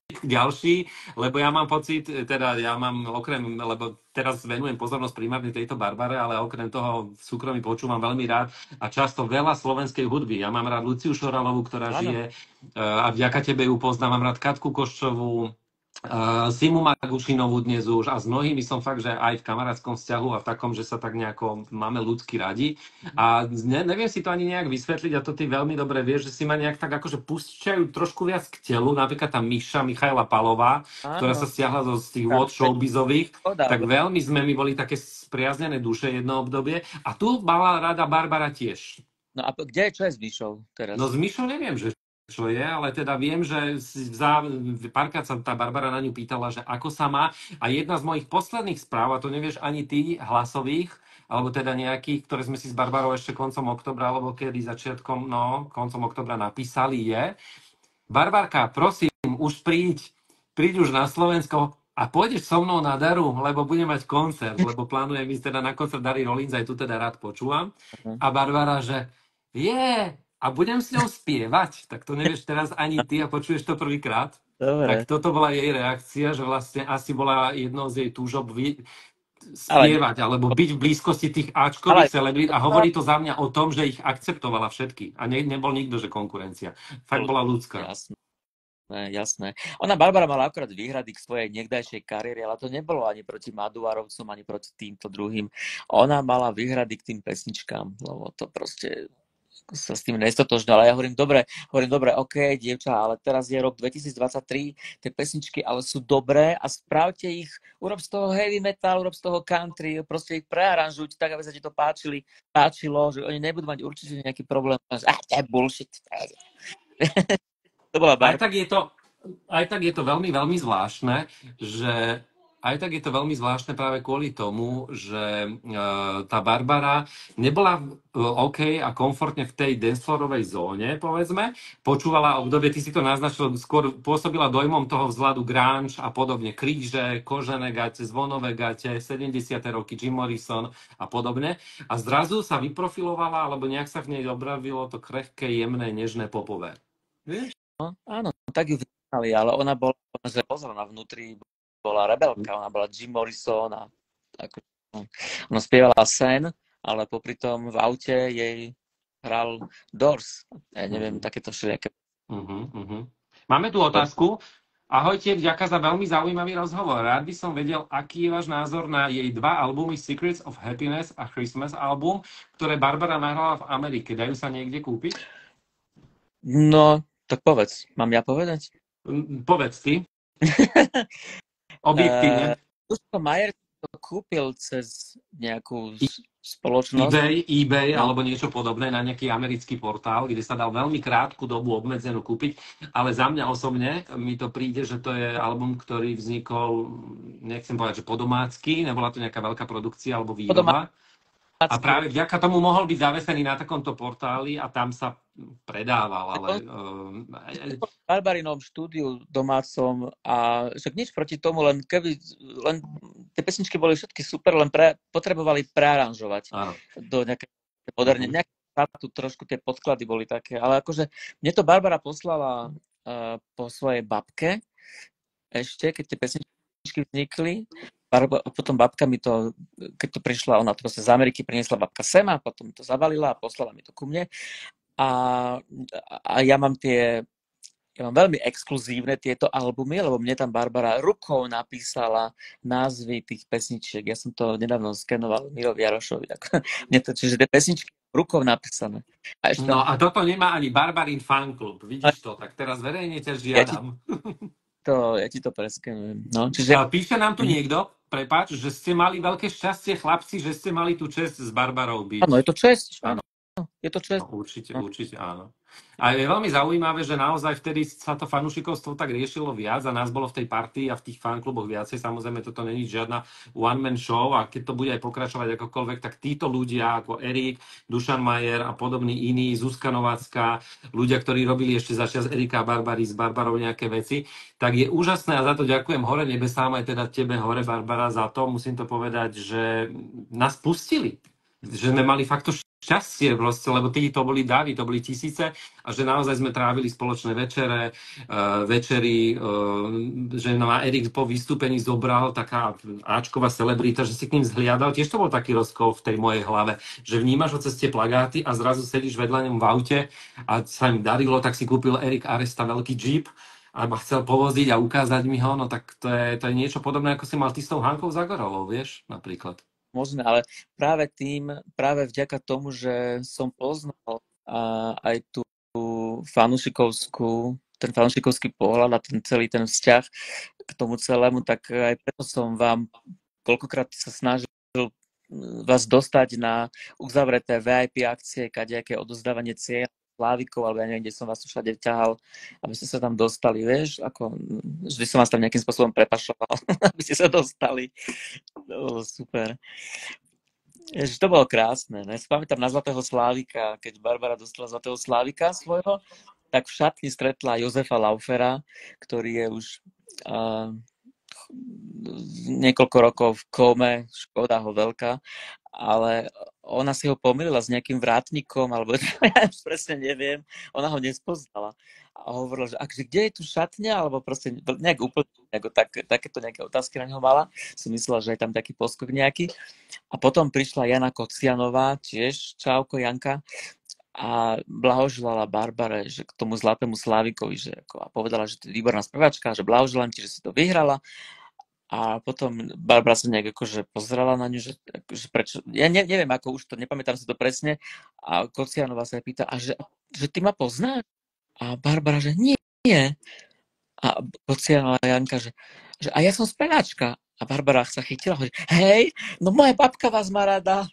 ďalší, lebo ja mám pocit, teda ja mám okrem, lebo teraz venujem pozornosť primárne tejto Barbare, ale okrem toho v súkromí počúvam veľmi rád a často veľa slovenskej hudby. Ja mám rád Luciu Šoralovú, ktorá Áno. žije a vďaka tebe ju poznám. Mám rád Katku Koščovú, Uh, Simu Magušinovú dnes už a s mnohými som fakt, že aj v kamarátskom vzťahu a v takom, že sa tak nejako máme ľudsky radi. A ne, neviem si to ani nejak vysvetliť a to ty veľmi dobre vieš, že si ma nejak tak akože púšťajú trošku viac k telu, napríklad tá Miša Michaela Palová, Áno. ktorá sa stiahla zo z tých vôd showbizových, Škoda, tak veľmi sme my boli také spriaznené duše jedno obdobie a tu mala rada Barbara tiež. No a kde je, čo je s Mišou teraz? No s Mišou neviem, že čo je, ale teda viem, že za, párkrát sa tá Barbara na ňu pýtala, že ako sa má. A jedna z mojich posledných správ, a to nevieš ani ty, hlasových, alebo teda nejakých, ktoré sme si s Barbarou ešte koncom oktobra, alebo kedy začiatkom, no, koncom oktobra napísali, je: Barbarka, prosím, už príď, príď už na Slovensko a pôjdeš so mnou na Daru, lebo budem mať koncert, lebo plánujem ísť teda na koncert Dary Rollins, aj tu teda rád počúvam. A Barbara, že je, yeah, a budem s ňou spievať, tak to nevieš teraz ani ty a počuješ to prvýkrát. Tak toto bola jej reakcia, že vlastne asi bola jednou z jej túžob vy... spievať, ale... alebo byť v blízkosti tých áčkových ale... celebrít a hovorí to za mňa o tom, že ich akceptovala všetky a ne, nebol nikto, že konkurencia. Fakt bola ľudská. Jasné, jasné. Ona, Barbara, mala akorát výhrady k svojej niekdajšej kariére, ale to nebolo ani proti Maduarovcom, ani proti týmto druhým. Ona mala výhrady k tým pesničkám, lebo to proste sa s tým nestotožnila. Ja hovorím, dobre, hovorím, dobre, ok, dievča, ale teraz je rok dvetisícdvadsaťtri, tie pesničky ale sú dobré a spravte ich, urob z toho heavy metal, urob z toho country, proste ich prearanžujte tak, aby sa ti to páčili, páčilo, že oni nebudú mať určite nejaký problém. Ah, to je bullshit. To bola aj tak je to, aj tak je to veľmi, veľmi zvláštne, že aj tak je to veľmi zvláštne práve kvôli tomu, že uh, tá Barbara nebola uh, OK a komfortne v tej dancefloorovej zóne, povedzme. Počúvala obdobie, ty si to naznačil, skôr pôsobila dojmom toho vzhľadu grunge a podobne. Kríže, kožené gate, zvonové gate, sedemdesiate roky, Jim Morrison a podobne. A zrazu sa vyprofilovala, alebo nejak sa v nej obravilo to krehké, jemné, nežné popové. Vieš? No, áno, tak ju vnímali, ale ona bola, že pozor, na vnútri bola rebelka, ona bola Jim Morrison a ako, ona spievala Sen, ale popri tom v aute jej hral Doors. Ja neviem, uh-huh. takéto všelijaké. Uh-huh, uh-huh. Máme tu otázku. Ahojte, vďaka za veľmi zaujímavý rozhovor. Rád by som vedel, aký je váš názor na jej dva albumy Secrets of Happiness a Christmas album, ktoré Barbara nahrala v Amerike. Dajú sa niekde kúpiť? No, tak povedz. Mám ja povedať? Povedz ty. Objektívne. Duško Majer to kúpil cez nejakú spoločnosť. eBay, eBay no. alebo niečo podobné na nejaký americký portál, kde sa dal veľmi krátku dobu obmedzenú kúpiť, ale za mňa osobne mi to príde, že to je album, ktorý vznikol, nechcem povedať, že podomácky, nebola to nejaká veľká produkcia alebo výroba. A práve vďaka tomu mohol byť zavesený na takomto portáli a tam sa predával, ale... V Barbarinom štúdiu domácom a však nič proti tomu, len keby... Len tie pesničky boli všetky super, len pre, potrebovali prearanžovať Áno. do nejaké moderne. Uh-huh. Nejaké tu trošku tie podklady boli také, ale akože mne to Barbara poslala uh, po svojej babke ešte, keď tie pesničky vznikli. Barba, potom babka mi to, keď to prišla, ona to z Ameriky priniesla babka sem a potom to zabalila a poslala mi to ku mne. A, a ja mám tie, ja mám veľmi exkluzívne tieto albumy, lebo mne tam Barbara rukou napísala názvy tých pesničiek. Ja som to nedávno skenoval Mirovi Jarošovi. Tak, mne to, čiže tie pesničky rukou napísané. A ešte No tam, a toto nemá ani Barbarin fanklub, vidíš to, tak teraz verejne ťa ja ti žiadam. to, ja ti to preskenujem. No, čiže... A píše nám tu niekto, prepáč, že ste mali veľké šťastie, chlapci, že ste mali tú čest s Barbarou byť. Áno, je to česť, áno. Je to česť. No, určite, určite áno. A je veľmi zaujímavé, že naozaj vtedy sa to fanúšikovstvo tak riešilo viac a nás bolo v tej partii a v tých fankluboch viacej. Samozrejme, toto není žiadna one-man show a keď to bude aj pokračovať akokoľvek, tak títo ľudia ako Erik, Dušan Majer a podobní iní, Zuzka Novacká, ľudia, ktorí robili ešte za čas Erika a Barbary s Barbarou nejaké veci, tak je úžasné a za to ďakujem hore nebesám aj teda tebe hore, Barbara, za to. Musím to povedať, že nás pustili. Že sme mali fakt to šťastie proste, lebo tí to boli davy, to boli tisíce a že naozaj sme trávili spoločné večere, uh, večery, uh, že ma Erik po vystúpení zobral, taká áčková celebrita, že si k ním zhliadal. Tiež to bol taký rozkol v tej mojej hlave, že vnímaš ho cez tie plagáty a zrazu sedíš vedľa ňom v aute a sa im darilo, tak si kúpil Erik Aresta veľký Jeep a ma chcel povoziť a ukázať mi ho, no tak to je, to je niečo podobné, ako si mal ty s tou Hankou Zagorovou, vieš, napríklad. Možné, ale práve tým, práve vďaka tomu, že som poznal a, aj tú fanúšikovskú, ten fanúšikovský pohľad a ten celý ten vzťah k tomu celému, tak aj preto som vám koľkokrát sa snažil vás dostať na uzavreté vé í pé akcie, kadejaké odozdávanie cieľ, Slávikov, alebo ja neviem, kde som vás všade ťahal, aby ste sa tam dostali, vieš, ako vždy som vás tam nejakým spôsobom prepašoval, aby ste sa dostali. To bolo super. Ježiš, to bolo krásne. Ne? Pamätám na Zlatého Slávika, keď Barbara dostala Zlatého Slávika svojho, tak v šatni stretla Jozefa Laufera, ktorý je už uh, niekoľko rokov v kóme, škoda ho veľká, ale ona si ho pomýlila s nejakým vrátnikom, alebo ja presne neviem, ona ho nespoznala. A hovorila, že akže, kde je tu šatňa, alebo proste nejak úplne, nejako, tak, takéto nejaké otázky na ňo mala. Som myslela, že je tam taký poskok nejaký. A potom prišla Jana Kocianová, tiež, čauko Janka, a blahoželala Barbare, že k tomu Zlatému Slávikovi, že ako, a povedala, že to je výborná spevačka, že blahoželám ti, že si to vyhrala. A potom Barbara sa nejak akože pozerala na ňu, že, že prečo, ja ne, neviem, ako už to, nepamätám si to presne, a Kocianová sa jej pýta, a že, že ty ma poznáš? A Barbara, že nie, nie. A Kocianová Janka, že, že a ja som speváčka. A Barbara sa chytila, hovorí, hej, no moja babka vás má rada.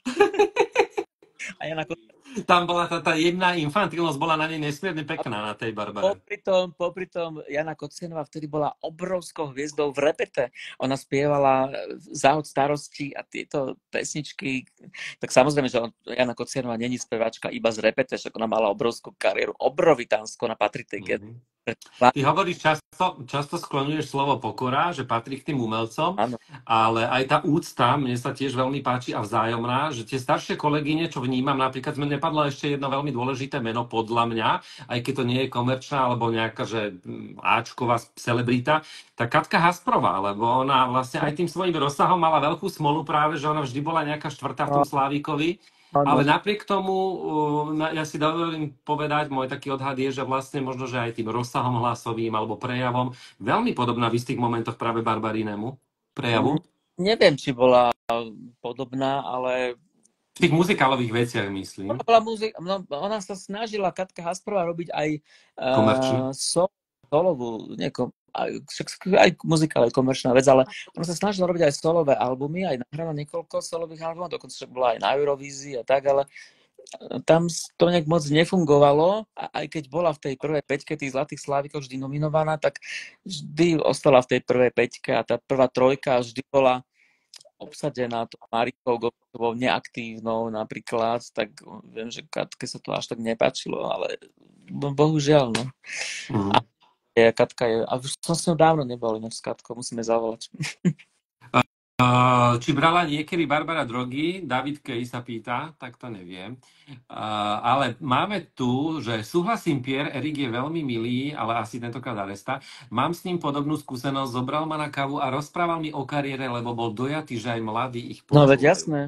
A Jana Kocianová, tam bola tá, tá jemná infantilnosť, bola na nej nesmierne pekná, na tej Barbare. Popri tom, popri tom Jana Kocianová vtedy bola obrovskou hviezdou v repete. Ona spievala Záhod starosti a tieto pesničky. Tak samozrejme, že Jana Kocianová není speváčka iba z repete, že ona mala obrovskú kariéru, obrovitánsko, ona patrí tej Mm-hmm. Ty hovoríš často, často skloňuješ slovo pokora, že patrí k tým umelcom, ano. Ale aj tá úcta, mne sa tiež veľmi páči a vzájomná, že tie staršie kolegyne, čo vnímam, napríklad sme nepadlo ešte jedno veľmi dôležité meno podľa mňa, aj keď to nie je komerčná alebo nejaká, že áčková celebrita, tá Katka Hasprová, lebo ona vlastne aj tým svojím rozsahom mala veľkú smolu práve, že ona vždy bola nejaká štvrtá v tom Slávikovi. Ale napriek tomu, ja si dovolím povedať, môj taký odhad je, že vlastne možno, že aj tým rozsahom hlasovým alebo prejavom veľmi podobná v istých momentoch práve Barbarinemu prejavu. Neviem, či bola podobná, ale... V tých muzikálových veciach, myslím. Bola muzik... no, ona sa snažila, Katka Hasprová, robiť aj uh, sol, solovú, nieko... aj, aj muzikál, aj komerčná vec, ale ona sa snažila robiť aj solové albumy, aj nahrala niekoľko solových albumov, dokonca bola aj na Eurovízii a tak, ale tam to nejak moc nefungovalo a aj keď bola v tej prvej peťke tých Zlatých Slávikov vždy nominovaná, tak vždy ostala v tej prvej peťke a tá prvá trojka vždy bola obsadená tou Marikou Gotovou, neaktívnou napríklad, tak viem, že Katke sa to až tak nepáčilo, ale bohužiaľ, no. Mm. A Katka je, a už som s ňou dávno nebol, inak s Katkou, musíme zavolať. Uh, či brala niekedy Barbara drogy? David Kej sa pýta, tak to neviem. Uh, ale máme tu, že súhlasím, Pierre, Erik je veľmi milý, ale asi tentokrát aresta. Mám s ním podobnú skúsenosť, zobral ma na kávu a rozprával mi o kariére, lebo bol dojatý, že aj mladí ich No veď počúvajú. jasné.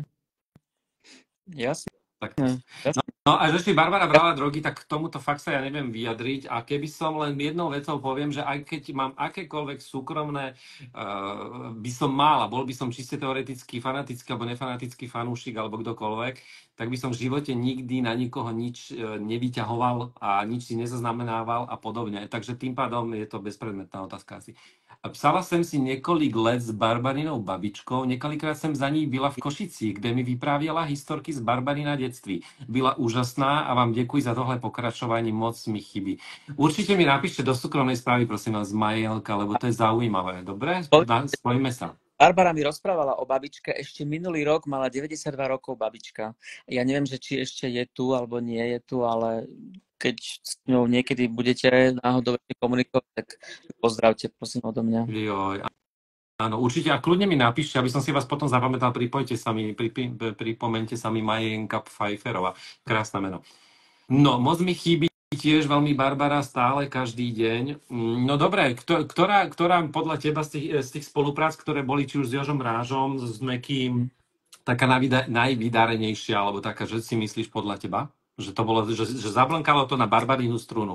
Jasné. Tak to... jasné. No a že či Barbara brala drogy, tak k tomuto fakt sa ja neviem vyjadriť. A keby som len jednou vecou poviem, že aj keď mám akékoľvek súkromné, uh, by som mal, a bol by som čiste teoretický fanatický alebo nefanatický fanúšik alebo kdokoľvek, tak by som v živote nikdy na nikoho nič uh, nevyťahoval a nič si nezaznamenával a podobne. Takže tým pádom je to bezpredmetná otázka asi. Psala jsem si několik let s Barbarinou babičkou, několikrát jsem za ní byla v Košicích, kde mi vyprávěla historky z Barbarina dětství. Byla úžasná a vám děkuji za tohle pokračování, moc mi chybí. Určitě mi napíšte do súkromnej správy, prosím vás, Majelka, lebo to je zaujímavé. Dobre? Spojíme sa. Barbara mi rozprávala o babičke, ešte minulý rok mala deväťdesiatdva rokov babička. Ja neviem, že či ešte je tu, alebo nie je tu, ale keď s ňou niekedy budete náhodou komunikovať, tak pozdravte, prosím, odo mňa. Joj, áno, určite. A kľudne mi napíšte, aby som si vás potom zapamätal, pripojte sa mi, pripi, pripomente sa mi Majenka Pfeifferova. Krásne meno. No, moc mi chýbi tiež veľmi Barbara stále, každý deň. No dobre, ktorá, ktorá podľa teba z tých, z tých spoluprác, ktoré boli či už s Jožom Rážom, s Mekým, taká najvydarenejšia, alebo taká, že si myslíš podľa teba? Že to bolo, že, že zablnkalo to na Barbarinu strunu?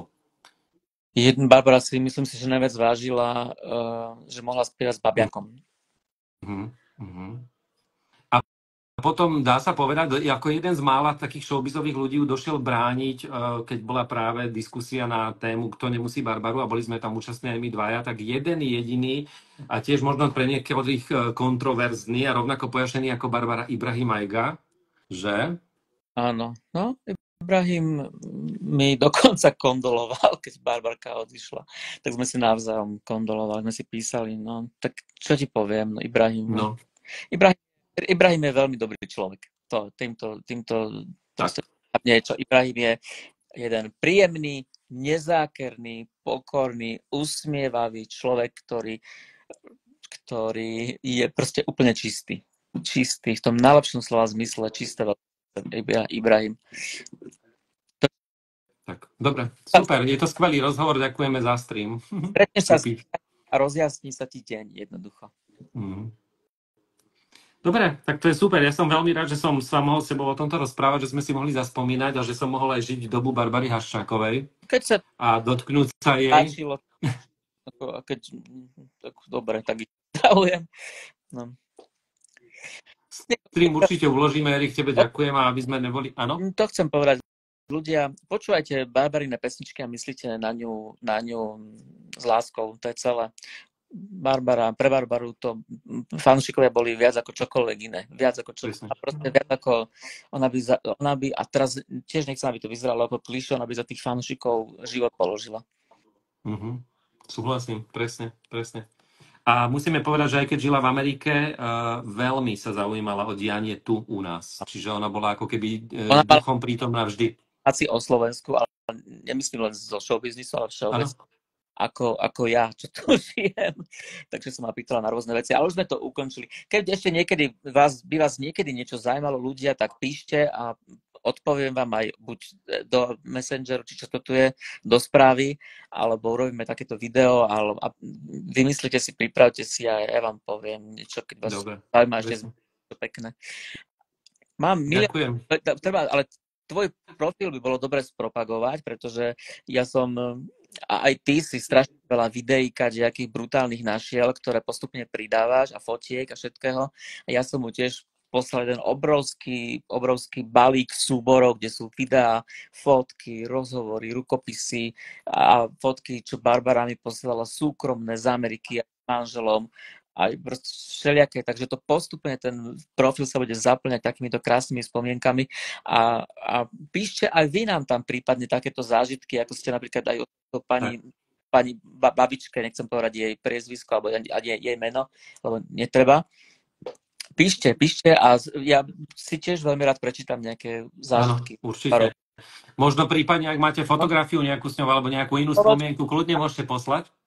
Jeden Barbara si myslím si, že najviac vážila, uh, že mohla spievať s Babiakom. Uh-huh, uh-huh. A potom dá sa povedať, ako jeden z mála takých showbizových ľudí došiel brániť, uh, keď bola práve diskusia na tému Kto nemusí Barbaru a boli sme tam účastní aj my dvaja, tak jeden jediný a tiež možno pre niektorých kontroverzný a rovnako pojašený ako Barbara Ibrahim Ajga, že? Áno, no Ibrahim mi dokonca kondoloval, keď Barbarka odišla. Tak sme si navzájom kondolovali, sme si písali. No, tak čo ti poviem, no, Ibrahim. No. Ibrahim, Ibrahim je veľmi dobrý človek. To, týmto, týmto niečo. Ibrahim je jeden príjemný, nezákerný, pokorný, usmievavý človek, ktorý, ktorý je proste úplne čistý. Čistý, v tom najlepšom slova zmysle, čisté Ibrahim. Tak, dobre, super, je to skvelý rozhovor, ďakujeme za stream. Stretneš sa a rozjasní sa ti deň, jednoducho. Mm. Dobre, tak to je super, ja som veľmi rád, že som sa mohol s tebou o tomto rozprávať, že sme si mohli zaspomínať a že som mohol aj žiť dobu Barbary Haščákovej. Keď sa a dotknúť sa jej. Páčilo, keď, tak, dobre, tak zdravujem. No. Stream určite uložíme, Erik, tebe ďakujem a aby sme neboli... Áno? To chcem povedať. Ľudia, počúvajte Barbarine pesničky a myslíte na ňu, na ňu s láskou, to je celé. Barbara, pre Barbaru to fanúšikovia boli viac ako čokoľvek iné. Viac ako čokoľvek. A proste viac ako ona by, za, ona by, a teraz tiež nechcem, aby to vyzeralo ako klišé, ona by za tých fanúšikov život položila. Uh-huh. Súhlasím, presne, presne. A musíme povedať, že aj keď žila v Amerike, uh, veľmi sa zaujímala o dianie tu u nás. Čiže ona bola ako keby uh, duchom prítomná vždy. Asi o Slovensku, ale nemyslím len zo showbiznisu, ale všeobecne. Ako, ako ja, čo tu žijem. Takže som ma pýtala na rôzne veci. Ale už sme to ukončili. Keď ešte niekedy vás, by vás niekedy niečo zaujímalo ľudia, tak píšte a odpoviem vám aj buď do Messengeru, či čo to tu je, do správy, alebo urobíme takéto video, alebo a vymyslite si, pripravte si a ja vám poviem niečo, keď vás zaujíma, ešte je pekné. Mám milión, ale tvoj profil by bolo dobre spropagovať, pretože ja som, a aj ty si strašne veľa videí, kadejakých brutálnych našiel, ktoré postupne pridávaš a fotiek a všetkého. A ja som mu tiež poslal jeden obrovský, obrovský balík súborov, kde sú videá, fotky, rozhovory, rukopisy a fotky, čo Barbara mi posielala súkromné z Ameriky a s manželom. Aj všelijaké, takže to postupne ten profil sa bude zaplňať takýmito krásnymi spomienkami a, a píšte aj vy nám tam prípadne takéto zážitky, ako ste napríklad aj o pani, pani babičke, nechcem povedať jej priezvisko alebo jej, jej meno, lebo netreba. Píšte, píšte a ja si tiež veľmi rád prečítam nejaké zážitky. Áno, určite. Možno prípadne, ak máte fotografiu nejakú s ňou alebo nejakú inú spomienku, kľudne môžete poslať.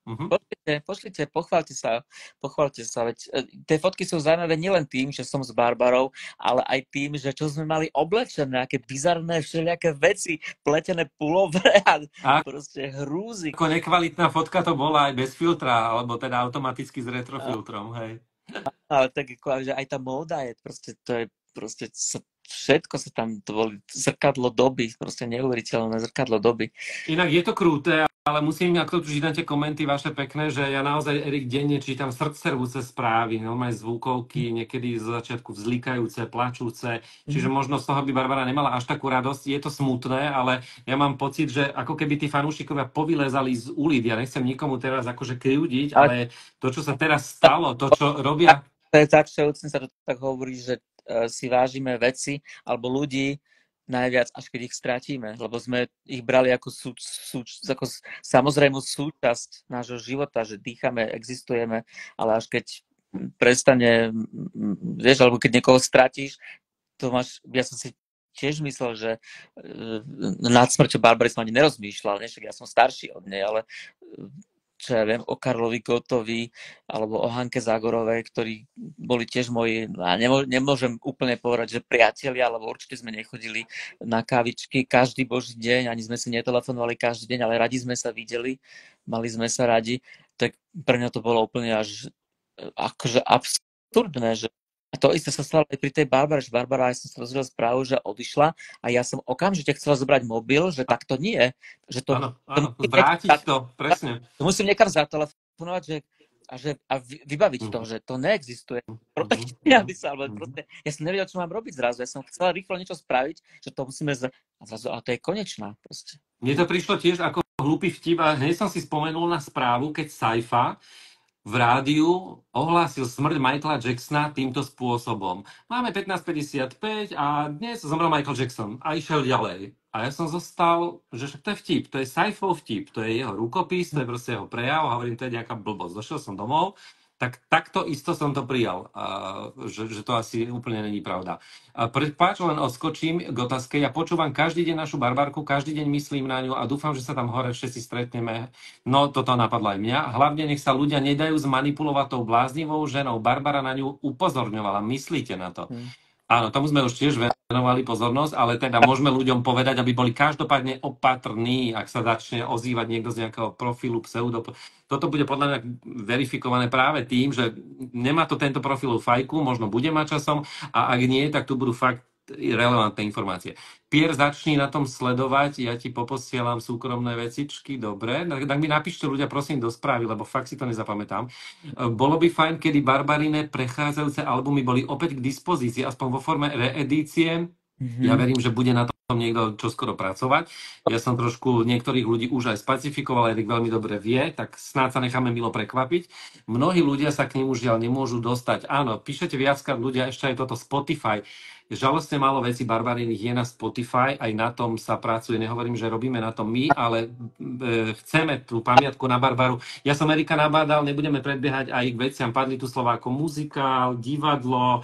Mhm. Pošlite, pošlite, pochváľte sa, pochváľte sa, veď e, tie fotky sú zaujímavé nielen tým, že som s Barbarou, ale aj tým, že čo sme mali oblečené, aké bizarné všelijaké veci, pletené pulovre a A proste hrúzy. ako nekvalitná fotka to bola aj bez filtra, alebo teda automaticky s retrofiltrom, hej. Ale tak ako, že aj tá móda je proste, to je proste sa- všetko sa tam, to boli zrkadlo doby, proste neuveriteľné zrkadlo doby. Inak je to kruté, ale musím, ako tu čítam tie komenty vaše pekné, že ja naozaj, Erik, denne čítam srdcervúce správy, normálne zvukovky, niekedy z začiatku vzlikajúce, plačúce, čiže možno z toho by Barbara nemala až takú radosť. Je to smutné, ale ja mám pocit, že ako keby tí fanúšikovia povylezali z ulic. Ja nechcem nikomu teraz akože krivdiť, Ale ale to, čo sa teraz stalo, to, čo robia... to je tak všeobecne sa to tak hovorí, že uh, si vážime veci alebo ľudí najviac, až keď ich stratíme, lebo sme ich brali ako, sú, sú, ako samozrejmú súčasť nášho života, že dýchame, existujeme, ale až keď prestane, vieš, alebo keď niekoho stratíš, to máš, ja som si tiež myslel, že uh, nad smrťou Barbary som ani nerozmýšľal, nie? Však ja som starší od nej, ale uh, čo ja viem, o Karlovi Gottovi alebo o Hanke Zagorovej, ktorí boli tiež moji, a nemô, nemôžem úplne povedať, že priatelia, alebo určite sme nechodili na kávičky každý boží deň, ani sme si netelefonovali každý deň, ale radi sme sa videli, mali sme sa radi, tak pre mňa to bolo úplne až akože absurdné, že a to isté sa stalo aj pri tej Barbare, že Barbara, ja som sa dozvedel správu, že odišla a ja som okamžite chcela zobrať mobil, že tak to nie, že to, Áno, to áno, musím vrátiť niekam, to, presne. to musím niekam zatelefonovať, že, a, že, a vy- vybaviť to, Mhm. že to neexistuje. Proste, Mhm. aby sa, ale Mhm. proste, ja som nevedel, čo mám robiť zrazu, ja som chcela rýchlo niečo spraviť, že to musíme, z... a zrazu, ale to je konečná proste. Mne to prišlo tiež ako hlupý vtip a hneď som si spomenul na správu, keď Saifa v rádiu ohlásil smrť Michaela Jacksona týmto spôsobom. Máme pätnásť päťdesiatpäť a dnes zomrel Michael Jackson a išiel ďalej. A ja som zostal, že však to je vtip, to je Saifov vtip, to je jeho rukopis, to je proste jeho prejav a hovorím, to je nejaká blbosť. Došiel som domov, tak takto isto som to prijal, a, že, že to asi úplne není pravda. A prepáč, len odskočím k otázke. Ja počúvam každý deň našu Barbarku, každý deň myslím na ňu a dúfam, že sa tam hore všetci stretneme. No, toto napadlo aj mňa. Hlavne nech sa ľudia nedajú zmanipulovať tou bláznivou ženou. Barbara na ňu upozorňovala. Myslíte na to? Hm. Áno, tomu sme už tiež venovali pozornosť, ale teda môžeme ľuďom povedať, aby boli každopádne opatrní, ak sa začne ozývať niekto z nejakého profilu pseudo. Toto bude podľa mňa verifikované práve tým, že nemá to tento profil fajku, možno bude mať časom a ak nie, tak tu budú fakt relevantné informácie. Pier, začni na tom sledovať, ja ti poposielam súkromné vecičky, dobre? Tak, tak mi napíšte ľudia, prosím, do správy, lebo fakt si to nezapamätám. Bolo by fajn, kedy Barbarine prechádzajúce albumy boli opäť k dispozícii, aspoň vo forme reedície. Mhm. Ja verím, že bude na tom niekto čoskoro pracovať. Ja som trošku niektorých ľudí už aj specifikoval, Erik veľmi dobre vie, tak snáď sa necháme milo prekvapiť. Mnohí ľudia sa k nemu žiaľ nemôžu dostať. Áno, píšete viackrát ľudia, ešte aj toto Spotify. Žalostne málo vecí Barbariných je na Spotify, aj na tom sa pracuje. Nehovorím, že robíme na tom my, ale e, chceme tú pamiatku na Barbaru. Ja som Erika nabádal, nebudeme predbiehať aj k veciam. Padli tu slova ako muzikál, divadlo, e,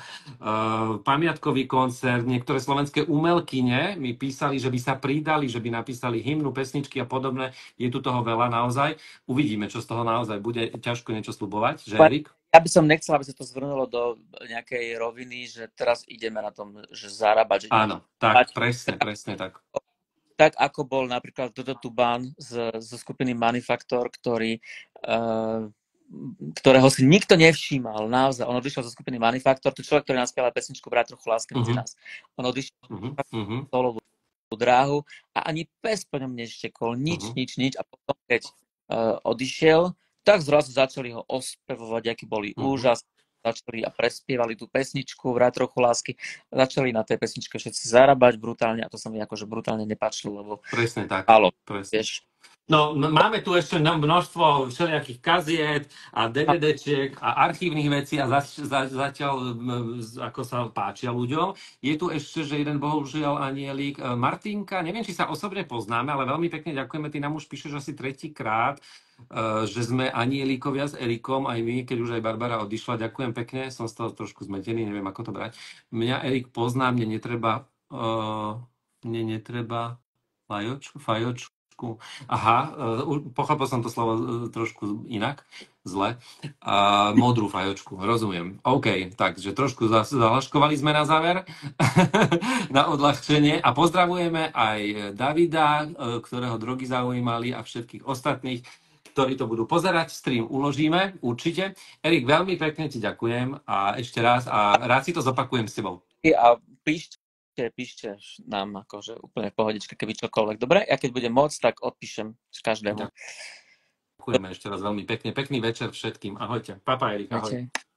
pamiatkový koncert, niektoré slovenské umelkyne mi písali, že by sa pridali, že by napísali hymnu, pesničky a podobné. Je tu toho veľa naozaj. Uvidíme, čo z toho naozaj bude. Ťažko niečo sľubovať, že Erik? Ja by som nechcel, aby sa to zvrnulo do nejakej roviny, že teraz ideme na tom, že zarábať. Že Áno, tak, presne, presne tak. Tak ako bol napríklad Dodo Tuban z, zo skupiny Manufaktor, ktorý, uh, ktorého si nikto nevšímal, naozaj. On odišiel zo skupiny Manufaktor, to je človek, ktorý naspieval pesničku Vrát trochu lásky medzi Mhm. nás. On odišiel Mhm, mhm. solovú dráhu a ani pes po ňom neštekol, nič, Mhm. nič, nič. A potom, keď uh, odišiel, tak zrazu začali ho ospevovať, aký boli Mhm. úžasní. Začali a prespievali tú pesničku Vrát trochu lásky. Začali na tej pesničke všetci zarábať brutálne a to sa mi akože brutálne nepáčilo, lebo Presne tak. álo, Presne. vieš. No, m- máme tu ešte no- množstvo všelijakých kaziet a DVDčiek a archívnych vecí a zač- za- zatiaľ, m, z- ako sa páčia ľuďom. Je tu ešte, že jeden bohužiaľ anielik. E, Martinka, neviem, či sa osobne poznáme, ale veľmi pekne ďakujeme. Ty nám už píšeš asi tretíkrát, e, že sme anielíkovia s Erikom, aj my, keď už aj Barbara odišla. Ďakujem pekne, som z toho trošku zmetený, neviem, ako to brať. Mňa Erik pozná, mne netreba, e, mne netreba fajočku, fajočku. Aha, uh, pochopil som to slovo uh, trošku inak, zle. Uh, modrú fajočku, rozumiem. OK, takže trošku zalaškovali sme na záver, na odľahčenie a pozdravujeme aj Davida, uh, ktorého drogy zaujímali a všetkých ostatných, ktorí to budú pozerať. Stream uložíme, určite. Erik, veľmi pekne ti ďakujem a ešte raz a rád si to zopakujem s tebou. A píšte, píšte nám akože úplne v pohodičke, keby čokoľvek. Dobre, ja keď budem môcť, tak odpíšem každému. Ďakujeme ešte raz veľmi pekne. Pekný večer všetkým. Ahojte. Papa, Erik, ahoj. Ahojte.